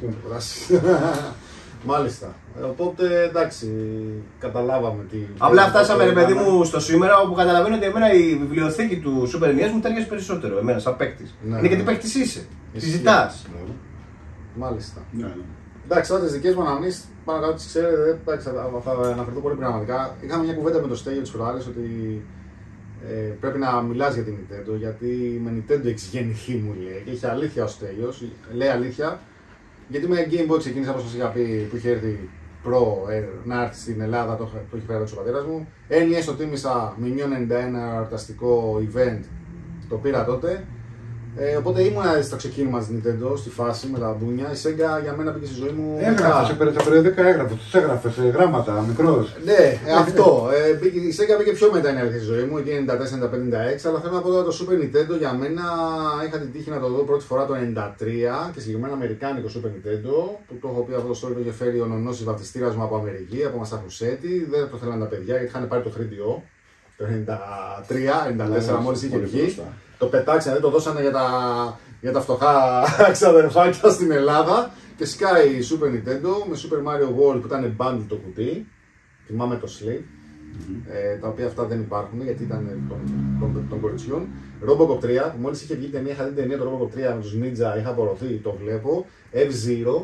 Μάλιστα. Οπότε εντάξει, καταλάβαμε τι. Απλά φτάσαμε ρε παιδί μου στο σήμερα όπου καταλαβαίνω ότι εμένα η βιβλιοθήκη του Super NES μου ταιριάζει περισσότερο. Εμένα σαν παίκτης. Είναι γιατί παίκτης είσαι. Τη ζητάς. Μάλιστα. Εντάξει, τώρα τις δικές μου αναμνήσεις, πάνω κάτω τις ξέρετε, θα αναφερθώ πολύ πραγματικά. Είχαμε μια κουβέντα με το Στέλιο τις προάλλες ότι πρέπει να μιλάς για την Nintendo, γιατί με Nintendo έχεις γεννηθεί μου λέει. Και έχει αλήθεια ο Στέλιος, λέει αλήθεια. Γιατί με Game Boy ξεκίνησα, όπως σας είχα πει, που είχε έρθει να έρθει στην Ελλάδα, το είχε φέρει ο πατέρας μου. NES το τίμησα με μείον 91 εορταστικό event, το πήρα τότε. Οπότε ήμουνα στο ξεκίνημα της Nintendo, στη φάση με τα μπούνια. Η Sega για μένα μπήκε στη ζωή μου. Έγραφε σε περιοδικά, τους έγραφε σε γράμματα, μικρός. Ναι, αυτό. Η Sega μπήκε πιο μετά στη ζωή μου, εκεί 94-96. Αλλά θέλω να πω τώρα το Super Nintendo για μένα είχα την τύχη να το δω πρώτη φορά το 93 και συγκεκριμένα αμερικάνικο Super Nintendo. Που το έχω πει αυτό το story το είχε φέρει ο νονός της βαπτιστήρας μου από Αμερική, από Μασαχουσέτη. Δεν το θέλανε τα παιδιά γιατί είχαν πάρει το 3DO. Το 93-94 μόλις είχε βγει. Το πετάξανε, το δώσανε για τα φτωχά ξαδερφάκια στην Ελλάδα και σκάει η Super Nintendo με Super Mario World που ήταν bundle το κουτί. Θυμάμαι το Slave, τα οποία αυτά δεν υπάρχουν γιατί ήταν των κοριτσιών. Robocop 3, μόλις είχε βγει ταινία, είχα δει ταινία το Robocop 3 με τους Ninja, είχα απορροθεί, το βλέπω. F-Zero,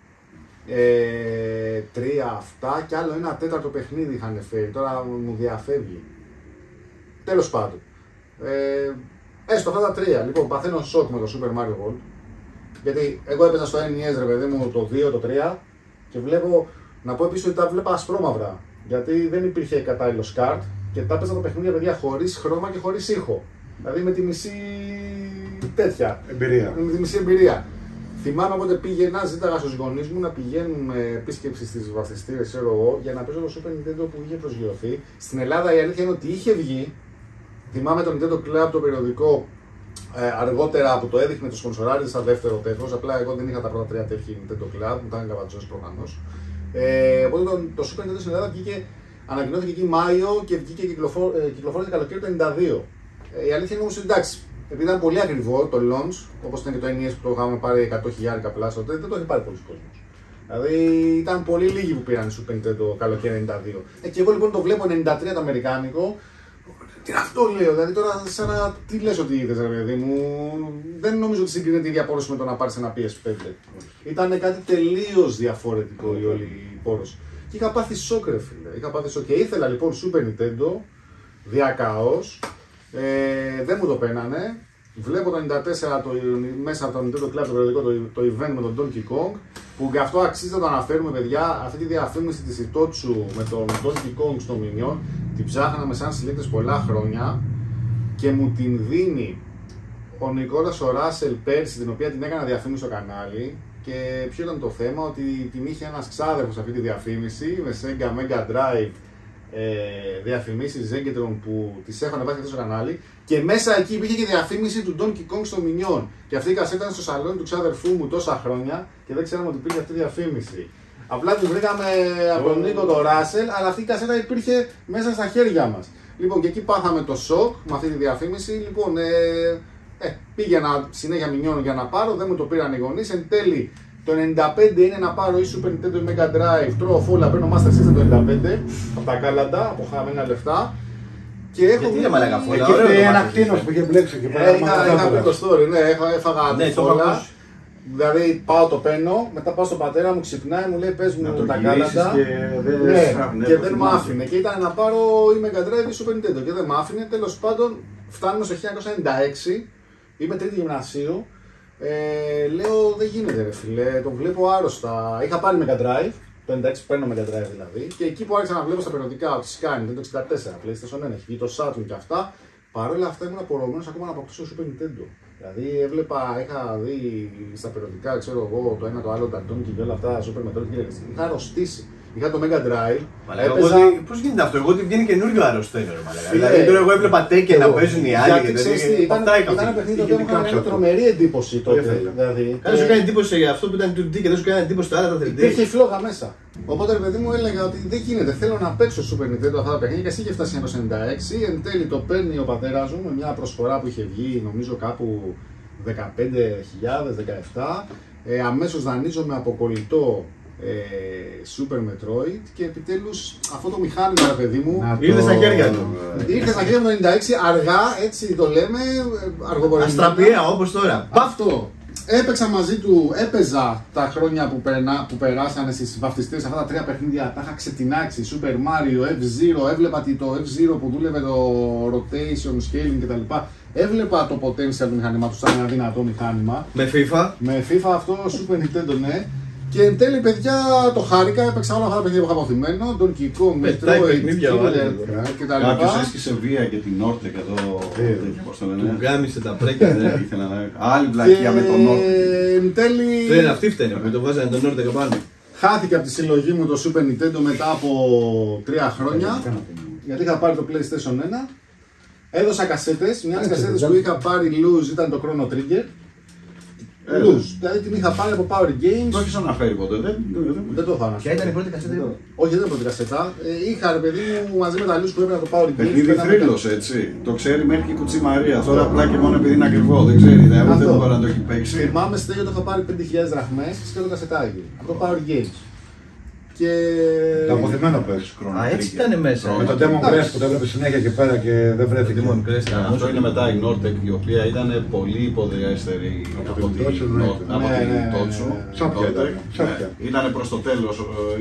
3 αυτά και άλλο ένα τέταρτο παιχνίδι είχαν φέρει, τώρα μου διαφεύγει. Τέλος πάντων. Έστω αυτά τα τρία. Λοιπόν, παθαίνω σοκ με το Super Mario World. Γιατί εγώ έπαιζα στο NES ρε παιδί μου το 2, το 3 και βλέπω να πω επίσης ότι τα βλέπα ασπρόμαυρα. Γιατί δεν υπήρχε κατάλληλο σκάρτ και τα έπαιζα τα παιχνίδια παιδιά χωρίς χρώμα και χωρίς ήχο. Δηλαδή με τη μισή τέτοια εμπειρία. Με τη μισή εμπειρία. Θυμάμαι όποτε πήγαινα, ζήταγα στους γονείς μου να πηγαίνουμε επίσκεψη στις βαφτιστήρες, ξέρω εγώ, για να παίζω το Super Nintendo που είχε προσγειωθεί. Στην Ελλάδα η αλήθεια είναι ότι είχε βγει. Θυμάμαι το Nintendo Club το περιοδικό αργότερα που το έδειχνε το σπονσοράριζε σαν δεύτερο τεύχος. Απλά εγώ δεν είχα τα πρώτα τρία τεύχη Nintendo Club, μου ήταν καβατζός προφανώς. Οπότε το Super Nintendo στην Ελλάδα ανακοινώθηκε εκεί Μάιο και βγήκε κυκλοφόρησε καλοκαίρι το 92. Η αλήθεια είναι όμως ότι εντάξει, επειδή ήταν πολύ ακριβό το launch, όπως ήταν και το NES που το είχαμε πάρει 100.000 πλάσια, τότε δεν το είχε πάρει πολλοί κόσμος. Δηλαδή ήταν πολύ λίγοι που πήραν Super Nintendo καλοκαίρι 92. Και εγώ λοιπόν το βλέπω 93 το αμερικάνικο. Τι είναι αυτό λέω, δηλαδή τώρα σαν να τι λες ότι είδες ρε παιδί μου, δεν νομίζω ότι συγκρίνεται η ίδια πόρωση με το να πάρεις ένα PS5. Ήταν κάτι τελείως διαφορετικό η όλη πόρωση. Και είχα πάθει σοκ ρε φίλε, είχα πάθει σοκ και ήθελα λοιπόν Super Nintendo, διακαώς, δεν μου το πένανε. Βλέπω το 94 μέσα από το Nintendo Club το περιοδικό το event με τον Donkey Kong Που γι' αυτό αξίζει να το αναφέρουμε, παιδιά, αυτή τη διαφήμιση της Itochu με τον Donkey Kong στο Minion την ψάχναμε σαν συλλέκτες πολλά χρόνια και μου την δίνει ο Νικόλας ο Ράσελ πέρσι, την οποία την έκανα διαφήμιση στο κανάλι. Και ποιο ήταν το θέμα, ότι την είχε ένας ξάδερφος αυτή τη διαφήμιση με Sega Mega Drive, διαφημίσεις Zegatron που τις έχω ανεβάσει στο κανάλι. Και μέσα εκεί υπήρχε και διαφήμιση του Donkey Kong στο Minion. Και αυτή η κασέτα ήταν στο σαλόνι του ξάδερφού μου τόσα χρόνια και δεν ξέραμε ότι υπήρχε αυτή η διαφήμιση. Απλά τη βρήκαμε από τον Νίκο τον Ράσελ, αλλά αυτή η κασέτα υπήρχε μέσα στα χέρια μας. Λοιπόν, και εκεί πάθαμε το σοκ με αυτή τη διαφήμιση. Λοιπόν, πήγαινα συνέχεια Minion για να πάρω, δεν μου το πήραν οι γονείς. Εν τέλει, το 95 είναι να πάρω ή Super Nintendo ή Mega Drive. Τρώω φόλα, παίρνω Master System το 95 από τα κάλαντα, από χαμένα λεφτά. Και έχω γιατί είναι μαλάκα φόλα, Εκεί ένα κτίνος που είχε μπλέξει εκεί πέρα. Είχα πει το story, ναι, έφαγα τη φόλα. Δηλαδή πάω το παίρνω, μετά πάω στον πατέρα μου, ξυπνάει, μου λέει πες μου τα κάλαντα. Και δεν μ' άφηνε. Και ήταν να πάρω ή Mega Drive ή Super Nintendo και δεν μ' άφηνε. Τέλος πάντων, φτάνουμε στο 1996, είμαι τρίτη γυμνασίου. Λέω δεν γίνεται ρε φίλε, τον βλέπω άρρωστα. Είχα πάρει Mega Drive, το 96 παίρνω Mega Drive δηλαδή. Και εκεί που άρχισα να βλέπω στα περιοδικά ότι σκάνει το 64, PlayStation 1, έχει βγει το Saturn και αυτά. Παρ' όλα αυτά ήμουν απορρομμένος ακόμα να αποκτήσω το Super Nintendo. Δηλαδή είχα δει στα περιοδικά, ξέρω εγώ, το ένα το άλλο, τα Donkey και όλα αυτά, Super Metroid και είχα αρρωστήσει. Είχα το Mega Drive. Πώς γίνεται αυτό, εγώ ότι βγαίνει καινούριο αρρωσταίνιο. Δηλαδή τώρα εγώ έβλεπα Tekken να παίζουν οι άλλοι και τέτοια. Ήταν ένα παιχνίδι που μου έκανε τρομερή εντύπωση τότε. Δεν σου κάνει εντύπωση για αυτό που ήταν 2D και δεν σου κάνει εντύπωση τα άλλα τα 3D. Υπήρχε η φλόγα μέσα. Οπότε ρε παιδί μου έλεγα ότι δεν γίνεται, θέλω να παίξω Super Nintendo αυτά τα παιχνίδια και εσύ είχε φτάσει 1996. Εν τέλει το παίρνει ο πατέρας μου με μια προσφορά που είχε βγει νομίζω κάπου 15.000, 17. Αμέσως δανείζομαι από κολλητό Super Metroid και επιτέλους αυτό το μηχάνημα, ρε παιδί μου, ήρθε στα χέρια του. Ήρθε στα χέρια μου το 96, αργά, έτσι το λέμε, αργοπορισμένα. Αστραπιαία όπως τώρα. Αυτό. Έπαιξα μαζί του, έπαιζα τα χρόνια που περάσανε στις βαφτιστές αυτά τα τρία παιχνίδια, τα είχα ξετινάξει, Super Mario, F-Zero, έβλεπα το F-Zero που δούλευε το rotation, scaling κτλ. Έβλεπα το potential του μηχανήματος σαν ένα δυνατό μηχάνημα. Με FIFA. Με FIFA αυτό, Super Nintendo, ναι. Και εν τέλει, παιδιά, το χάρηκα, έπαιξα όλα αυτά τα παιχνίδια που είχα αποθυμένο, Donkey Kong, Metroid, Killer κτλ. Κάποιος έσκησε βία και την Nortec εδώ, πώς το λένε. Του γάμισε τα πρέκια. Άλλη βλακεία με τον Nortec. Εν τέλει... Δεν αυτή φταίνει που το βάζανε τον Nortec πάνω. Χάθηκε από τη συλλογή μου το Super Nintendo μετά από 3 χρόνια, γιατί είχα πάρει το PlayStation 1. Έδωσα κασέτες, μια από τις κασέτες που είχα πάρει loose ήταν το Chrono Trigger. Loose, δηλαδή την είχα πάρει από Power Games. Το έχεις αναφέρει ποτέ, δεν το έχω αναφέρει. Ποια ήταν η πρώτη κασέτα? Όχι, δεν ήταν η πρώτη κασέτα. Είχα ρε παιδί μου μαζί με τα loose που έπαιρνα το Power Games. Παιχνίδι θρύλος, έτσι. Το ξέρει μέχρι και η Κουτσή Μαρία. Τώρα απλά και μόνο επειδή είναι ακριβό, δεν ξέρει. Δεν μπορεί να το έχει παίξει. Θυμάμαι Στέλιο το είχα πάρει 5.000 δραχμές και το κασετάκι από το Power Games. Και... Το αποθυμένο πες. Α, έτσι ήταν μέσα. Με το Demon Crest που το έβλεπε συνέχεια και πέρα και δεν βρέθηκε. Αυτό είναι μετά η Nortec, η οποία ήταν πολύ υποδειάστερη από την Itochu. Ήταν προς το τέλος.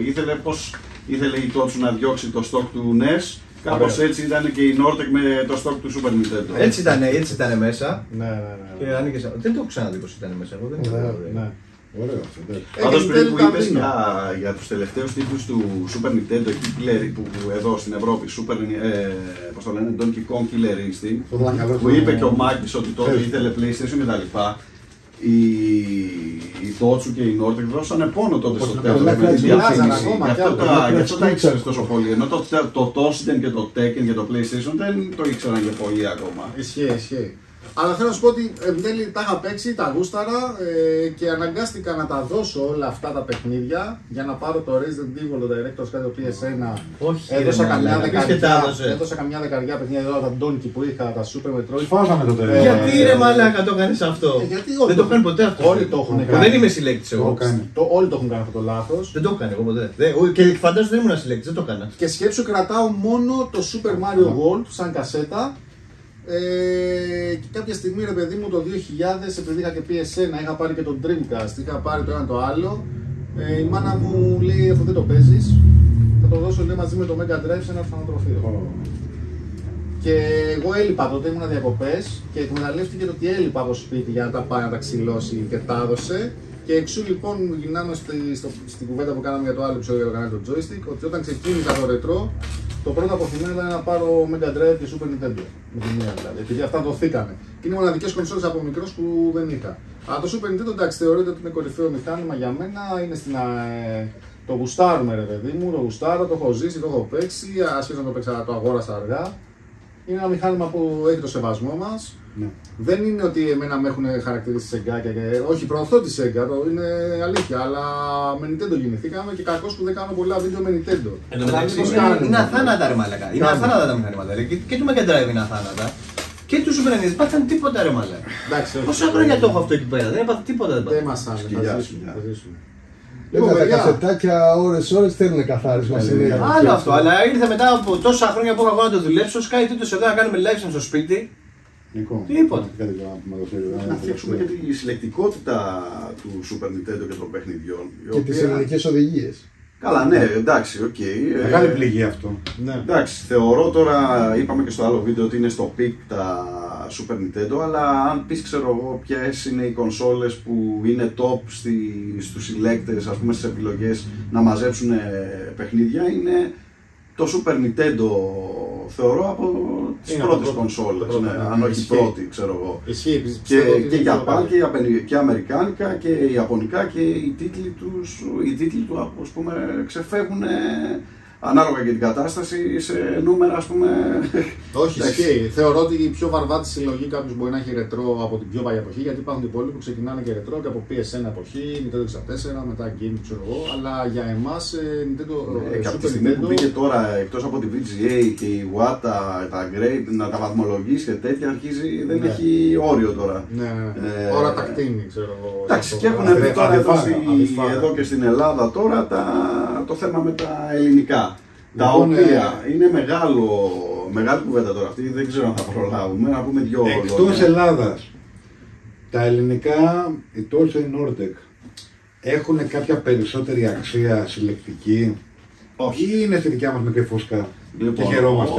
Ήθελε η Itochu να διώξει το stock του NES. Κάπως έτσι ήταν και η Nortec με το stock του Super Nintendo. Έτσι ήταν μέσα. Ναι. Δεν το έχω ξαναδεί πως ήταν μέσα. Εγώ δεν ναι. Ωραίο. Πάντως πριν που είπες για τους τελευταίους τίτλους του Super Nintendo που εδώ στην Ευρώπη, πώς το λένε, Donkey Kong Killer Instinct, που είπε και ο Μάκης ότι τότε ήθελε PlayStation κτλ. Η Itochu και η Nortec δώσανε πόνο τότε στο τέλος με τη διαφήμιση. Γι' αυτό τα ήξερες τόσο πολύ. Ενώ το Toshinden και το Tekken και το PlayStation δεν το ήξεραν για πολύ ακόμα. Ισχύει. Αλλά θέλω να σου πω ότι εν τέλει τα είχα παίξει, τα γούσταρα και αναγκάστηκα να τα δώσω όλα αυτά τα παιχνίδια για να πάρω το Resident Evil, το Director's Cut, το PS1. Όχι, έδωσα καμιά δεκαριά παιχνίδια εδώ, τα Donkey που είχα, τα Super Metroid. Σφάζαμε το τέλος. Γιατί ρε μαλάκα το κάνεις αυτό? Δεν το κάνει ποτέ αυτό. Όλοι το έχουν κάνει. Δεν είμαι συλλέκτης εγώ. Όλοι το έχουν κάνει αυτό το λάθος. Δεν το έχω κάνει εγώ ποτέ. Και φαντάζομαι δεν ήμουν συλλέκτης, δεν το έκανα. Και σκέψου, κρατάω μόνο το Super Mario World σαν κασέτα. Και κάποια στιγμή ρε παιδί μου το 2000, επειδή είχα και PS1, είχα πάρει και το Dreamcast, είχα πάρει το ένα το άλλο, η μάνα μου λέει αφού δεν το παίζεις θα το δώσω λέει, μαζί με το Mega Drive σε ένα ορφανοτροφείο. Και εγώ έλειπα τότε, ήμουν διακοπές και εκμεταλλεύτηκε το ότι έλειπα από σπίτι για να τα πάει να τα ξυλώσει και τα έδωσε. Και εξού λοιπόν γυρνάμε στην κουβέντα που κάναμε για το άλλο επεισόδιο για το κανάλι του Joystick, ότι όταν ξεκίνησα το ρετρό, το πρώτο από θυμάμαι ήταν να πάρω Mega Drive και Super Nintendo. Με τη μία δηλαδή, επειδή αυτά δοθήκανε. Και είναι μοναδικές κονσόλες από μικρός που δεν είχα. Αλλά το Super Nintendo εντάξει, θεωρείται ότι είναι κορυφαίο μηχάνημα για μένα, είναι στην. Το γουστάρουμε ρε παιδί μου, το γουστάρω, το έχω ζήσει, το έχω παίξει, ασχέτως να το παίξα, το αγόρασα αργά. Είναι ένα μηχάνημα που έχει το σεβασμό μας. Ναι. Δεν είναι ότι εμένα με έχουν χαρακτηρίσει σεγκάκια και. Όχι, προωθώ τη Sega, είναι αλήθεια, αλλά με Nintendo γεννηθήκαμε και κακώς που δεν κάνω πολλά βίντεο με Nintendo. Εν τω μεταξύ είναι αθάνατα ρε μαλάκα. Είναι αθάνατα τα μηχανήματα. Και του Mega Drive είναι αθάνατα. Και του Super Nintendo πάθαν τίποτα ρε μαλάκα. Πόσα χρόνια το έχω αυτό εκεί πέρα, δεν έπαθε τίποτα. Δεν μας άρεσε. Τα κασετάκια ώρες θέλουν καθάρισμα συνέχεια. Άλλο αυτό, αλλά ήρθε μετά από τόσα χρόνια που έχω να το δουλέψω. Σκάει τούτος εδώ να κάνουμε live στο σπίτι. Τίποτα. Να φτιάξουμε και τη συλλεκτικότητα του Super Nintendo και των παιχνιδιών. Και τις ελληνικές οδηγίες. Καλά, ναι, εντάξει, οκ. Μεγάλη πληγή αυτό. Ναι. Εντάξει, θεωρώ τώρα, είπαμε και στο άλλο βίντεο ότι είναι στο peak τα Super Nintendo, αλλά αν πεις ξέρω εγώ ποιες είναι οι κονσόλες που είναι top στους συλλέκτες, ας πούμε στις επιλογές να μαζέψουν παιχνίδια, είναι το Super Nintendo θεωρώ από τις πρώτες κονσόλες, ναι, αν όχι πρώτη, ξέρω εγώ. Ισχύει, και Japan και αμερικάνικα και ιαπωνικά και οι τίτλοι του ας πούμε ξεφεύγουν ανάλογα και την κατάσταση σε νούμερα ας πούμε. Όχι, ισχύει. Θεωρώ ότι η πιο βαρβάτη συλλογή κάποιο μπορεί να έχει ρετρό από την πιο παλιά εποχή, γιατί υπάρχουν οι υπόλοιποι που ξεκινάνε και ρετρό και από PSN εποχή, Nintendo 64, μετά Game, ξέρω εγώ. Αλλά για εμάς Nintendo. Και από τη στιγμή που μπήκε τώρα εκτός από τη VGA και η Wata, τα grade, να τα βαθμολογήσει και τέτοια, αρχίζει, δεν έχει όριο τώρα. Ναι, ώρα τα κτίνει, ξέρω εγώ. Εντάξει, και έχουν βρει τώρα εδώ και στην Ελλάδα τώρα το θέμα με τα ελληνικά. Τα οποία είναι μεγάλη κουβέντα τώρα αυτή, δεν ξέρω αν θα προλάβουμε, να πούμε δυο λόγια. Εκτός Ελλάδας, τα ελληνικά, η Tolstoy Nordec, έχουν κάποια περισσότερη αξία συλλεκτική, Όχι. ή είναι στη δικιά μας μικρή φούσκα Λοιπόν, και χαιρόμαστε.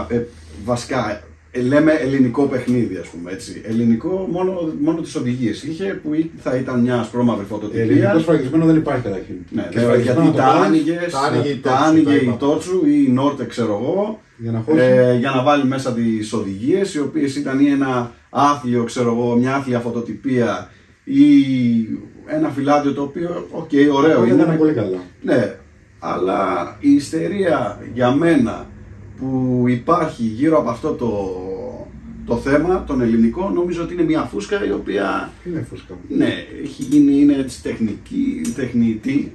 βασικά, λέμε ελληνικό παιχνίδι, ας πούμε, έτσι. Ελληνικό μόνο τις οδηγίες είχε, που θα ήταν μια ασπρόμαυρη φωτοτυπία. Ελληνικό σφραγισμένο δεν υπάρχει καταρχήν. Ναι, γιατί τα άνοιγε η Τότσου ή η Νόρτε, ξέρω εγώ, για να βάλει μέσα τις οδηγίες, οι οποίες ήταν ή ένα άθλιο, ξέρω εγώ, μια άθλια φωτοτυπία ή ένα φυλάδιο το οποίο, οκ, ωραίο είναι. Ήταν πολύ καλά. Ναι, αλλά η ιστερία για μένα που υπάρχει γύρω από αυτό το θέμα, τον ελληνικό, νομίζω ότι είναι μια φούσκα η οποία. Είναι φούσκα. Ναι, έχει γίνει, είναι έτσι τεχνητή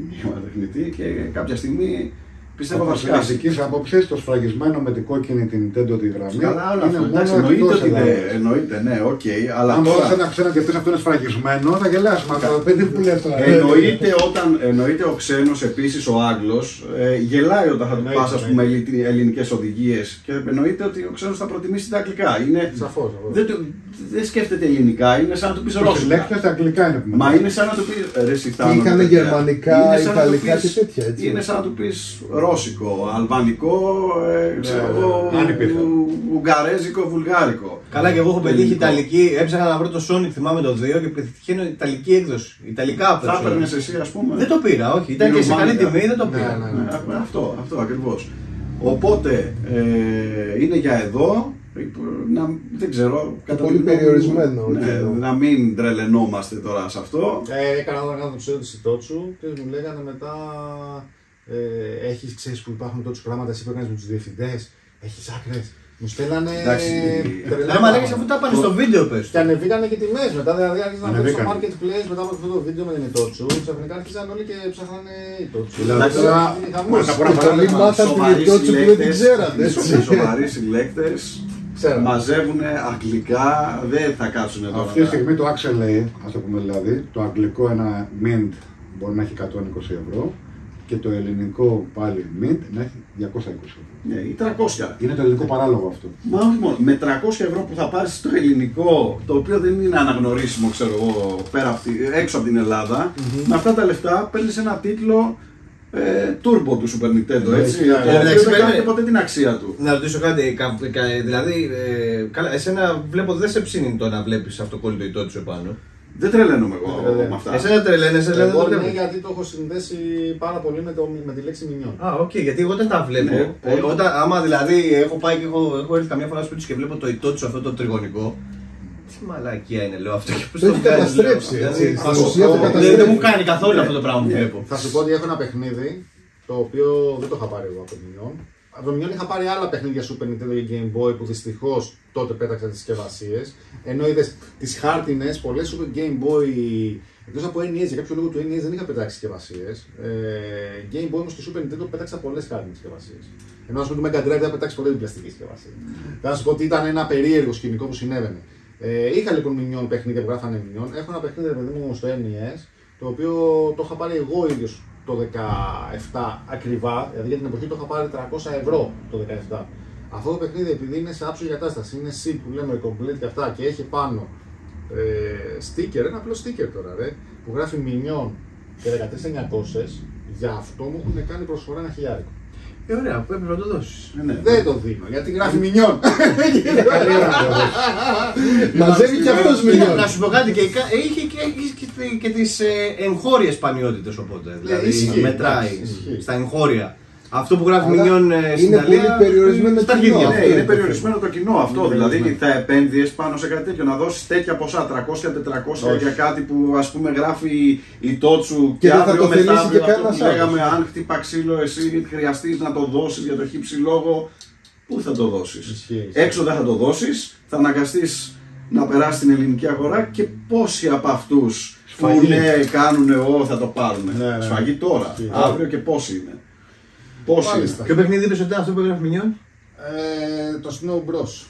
και κάποια στιγμή πιστεύω από θα σκάσει. φυσικής άποψης, το σφραγισμένο με την κόκκινη την Nintendo τη γραμμή. Καλά, είναι μόνο εντάξει, εννοείται, ναι, οκ. Αλλά αν τώρα, μπορείς να ξέρει ότι αυτό είναι σφραγισμένο, θα γελάσουμε. Αλλά το παιδί που λέει τώρα. εννοείται ο ξένος επίσης, ο Άγγλος, γελάει όταν θα του πας, ας πούμε, ελληνικές οδηγίες και εννοείται ότι ο ξένος θα προτιμήσει τα αγγλικά. Σαφώς. Δεν σκέφτεται ελληνικά, είναι σαν να του πεις ρώσικα. Τα αγγλικά είναι που Μα είναι σαν να του πεις ρεσιτάνο. Είχαμε γερμανικά, ιταλικά και τέτοια, έτσι. Είναι σαν να του πεις ρώσικο, αλβανικό, ουγγαρέζικο, βουλγάρικο. Καλά, και εγώ έχω πετύχει ιταλική. Έψαχνα να βρω το Sonic, θυμάμαι το 2 και πετυχαίνω ιταλική έκδοση. Ιταλικά από το Θα Sonic. έπαιρνες εσύ, ας πούμε. Δεν το πήρα, όχι. Ήταν και σε καλή τιμή, δεν το πήρα. Ναι, αυτό ακριβώς. Οπότε είναι για εδώ. Δεν ξέρω. Πολύ περιορισμένο. Να μην τρελαινόμαστε τώρα σε αυτό. Έκανα ένα ψέδο της Ιτότσου και μου λέγανε μετά. Έχεις, ξέρεις που υπάρχουν τότσου πράγματα, εσύ που έκανες με τους διευθυντές, έχεις άκρες. Μου στέλνανε. Ναι, μα λέγες αφού τα πάνε στο βίντεο πες. Και ανεβήκανε και τιμές μετά. Δηλαδή άρχισαν να μπουν στο marketplace μετά από αυτό το βίντεο με την Ιτότσου. Ξαφνικά άρχισαν όλοι και ψάχνανε Ιτότσου. Πολλοί μάθαν την Ιτότσου που δεν την ξέρατε. Σοβαροί συλλέκτες. Μαζεύουν αγγλικά, δεν θα κάτσουν εδώ. Αυτή τη στιγμή το Axel, ας το πούμε δηλαδή, το αγγλικό ένα mint μπορεί να έχει 120 ευρώ και το ελληνικό πάλι mint να έχει 220 ευρώ. Ναι, ή 300. Είναι το ελληνικό παράλογο αυτό. Μα όχι μόνο. Με 300 ευρώ που θα πάρεις το ελληνικό, το οποίο δεν είναι αναγνωρίσιμο, ξέρω εγώ, έξω από την Ελλάδα, με αυτά τα λεφτά παίρνεις ένα τίτλο turbo του Super Nintendo, έτσι. Δεν κάνει ποτέ την αξία του. Να ρωτήσω κάτι, δηλαδή, εσένα βλέπω δεν σε ψήνει το να βλέπεις αυτοκόλλητο Ιτότσου επάνω. Δεν τρελαίνομαι εγώ με αυτά. Εσένα τρελαίνεσαι, δηλαδή Εγώ δεν ναι, το γιατί το έχω συνδέσει πάρα πολύ με τη λέξη μηνιών. Α, οκ, γιατί εγώ δεν τα βλέπω. Ναι, Άμα δηλαδή έχω πάει και έχω έρθει καμιά φορά σπίτι του και βλέπω το Ιτότσου αυτό το τριγωνικό. Τι μαλακία είναι, λέω αυτό και πώς Το το έχει βγάζει, καταστρέψει, λέω. έτσι. Δηλαδή, Στην ουσία το δεν καταστρέφει. μου κάνει καθόλου αυτό το πράγμα που βλέπω. Θα σου πω ότι έχω ένα παιχνίδι το οποίο δεν το είχα πάρει εγώ από το Minion. Από το Minion είχα πάρει άλλα παιχνίδια Super Nintendo και Game Boy που δυστυχώς τότε πέταξαν τις συσκευασίες. Ενώ είδες τις χάρτινες, πολλές Super Game Boy, εκτός από NES, για κάποιο λόγο του NES δεν είχα πετάξει συσκευασίες. Game Boy όμως στο Super Nintendo πέταξα πολλές χάρτινες συσκευασίες. Ενώ ας πούμε το Mega Drive δεν πετάξει πολλές πλαστικές συσκευασίες. Θα σου πω ότι ήταν ένα περίεργο σκηνικό που συνέβαινε. Είχα λοιπόν Minion παιχνίδια που γράφανε Minion. Έχω ένα παιχνίδι παιδί μου στο NES, το οποίο το είχα πάρει εγώ ίδιος το 17 ακριβά, δηλαδή για την εποχή το είχα πάρει 300 ευρώ το 17. Αυτό το παιχνίδι επειδή είναι σε άψογη κατάσταση, είναι SIG που λέμε complete και αυτά και έχει πάνω sticker, ένα απλό sticker τώρα ρε, που γράφει Minion και 14.900, για αυτό μου έχουν κάνει προσφορά $1.000. Ωραία, πρέπει να το δώσεις. Ναι. Δεν το δίνω γιατί γράφει Minion. Μαζεύει και αυτός Minion. Να σου πω κάτι, είχε και τις εγχώριες σπανιότητες οπότε. Δηλαδή ισχύει, μετράει ισχύει. στα εγχώρια. Αυτό που γράφει Αλλά Minion στην είναι Ιταλία. πολύ περιορισμένο στα το κοινό. αρχίδια. Ναι, είναι περιορισμένο το κοινό αυτό. Είναι Δηλαδή περιορισμένο. θα επένδυες πάνω σε κάτι τέτοιο, να δώσεις τέτοια ποσά, 300-400 για κάτι που ας πούμε γράφει η Τότσου Και δεν θα αύριο το θελήσει μεθαύριο και αυτό που κανένας άλλος. λέγαμε αν χτύπα ξύλο εσύ χρειαστείς να το δώσεις για το χύψη λόγο. Πού θα το δώσεις? Ισχύει. Έξω δεν θα το δώσεις, θα αναγκαστείς να περάσει στην ελληνική αγορά και πόσοι από αυτούς που Σφαγή. ναι, κάνουν θα το πάρουν. Ναι, ναι. Σφαγή τώρα, Ισχύει. αύριο και πόσοι είναι. Πόσοι είναι. Μάλιστα. Ποιο παιχνίδι είπες ότι ήταν αυτό που έγραφε Minion? Το Snow Bros.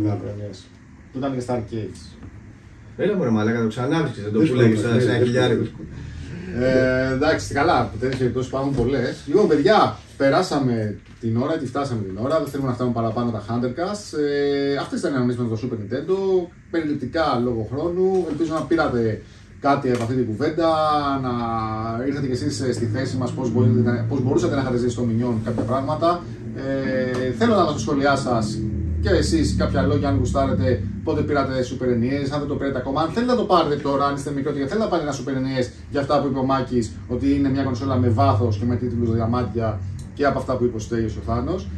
Που ήταν και στα arcades. Έλα μωρέ μαλάκα, το ξανάβρισκες, δεν το Δύσκολο πουλάγες σε παιχνίδι, ένα χιλιάρικο. Εντάξει, καλά, τέτοιες περιπτώσεις υπάρχουν πολλές. Λοιπόν, παιδιά, περάσαμε την ώρα, τη φτάσαμε την ώρα. Δεν θέλουμε να φτάνουμε παραπάνω τα Huntercast. Αυτές ήταν οι αναμνήσεις με το Super Nintendo. Περιληπτικά λόγω χρόνου. Ελπίζω να πήρατε κάτι από αυτή την κουβέντα, να ήρθατε κι εσείς στη θέση μας, πώς μπορούσατε να είχατε ζήσει στο Minion κάποια πράγματα. Θέλω να δω στα σχόλιά σας και εσείς κάποια λόγια, αν γουστάρετε, πότε πήρατε Super NES, αν δεν το πήρατε ακόμα. Αν θέλετε να το πάρετε τώρα, αν είστε μικρότεροι και θέλετε να πάρετε ένα Super NES, για αυτά που είπε ο Μάκης, ότι είναι μια κονσόλα με βάθος και με τίτλους διαμάντια και από αυτά που είπε ο Στέγιος ο Θάνος.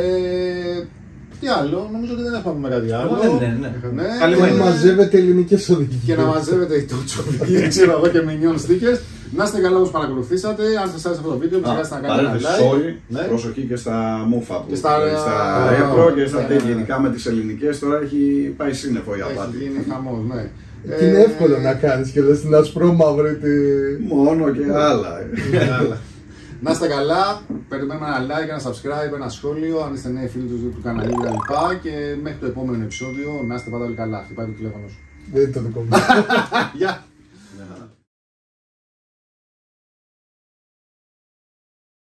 Τι άλλο, νομίζω ότι δεν έχουμε να πούμε κάτι άλλο. Ναι. Ναι, Καλή Και μέρα. μαζεύετε ελληνικές οδηγίες. και να μαζεύετε οι τότσο, ξέρω εγώ και Minion stickers. Να είστε καλά όπως παρακολουθήσατε. Αν σας άρεσε αυτό το βίντεο, μην ξεχάσετε να κάνετε ένα Παρένθεση, like. sorry, Ναι. προσοχή και στα μούφα που Και στα ρέπρο και στα ναι, τέτοια. ναι. Γενικά με τις ελληνικές τώρα έχει πάει σύννεφο η Έχει απάτη. γίνει χαμός, ναι. Και είναι εύκολο να κάνεις και λες την ασπρόμαυρη τη... Μόνο και άλλα. Να είστε καλά, περιμένουμε ένα like, ένα subscribe, ένα σχόλιο, αν είστε νέοι φίλοι του καναλιού κτλ. Και μέχρι το επόμενο επεισόδιο να είστε πάντα όλοι καλά. Χτυπάει το τηλέφωνο σου. Δεν είναι το δικό μου. Γεια! Ναι.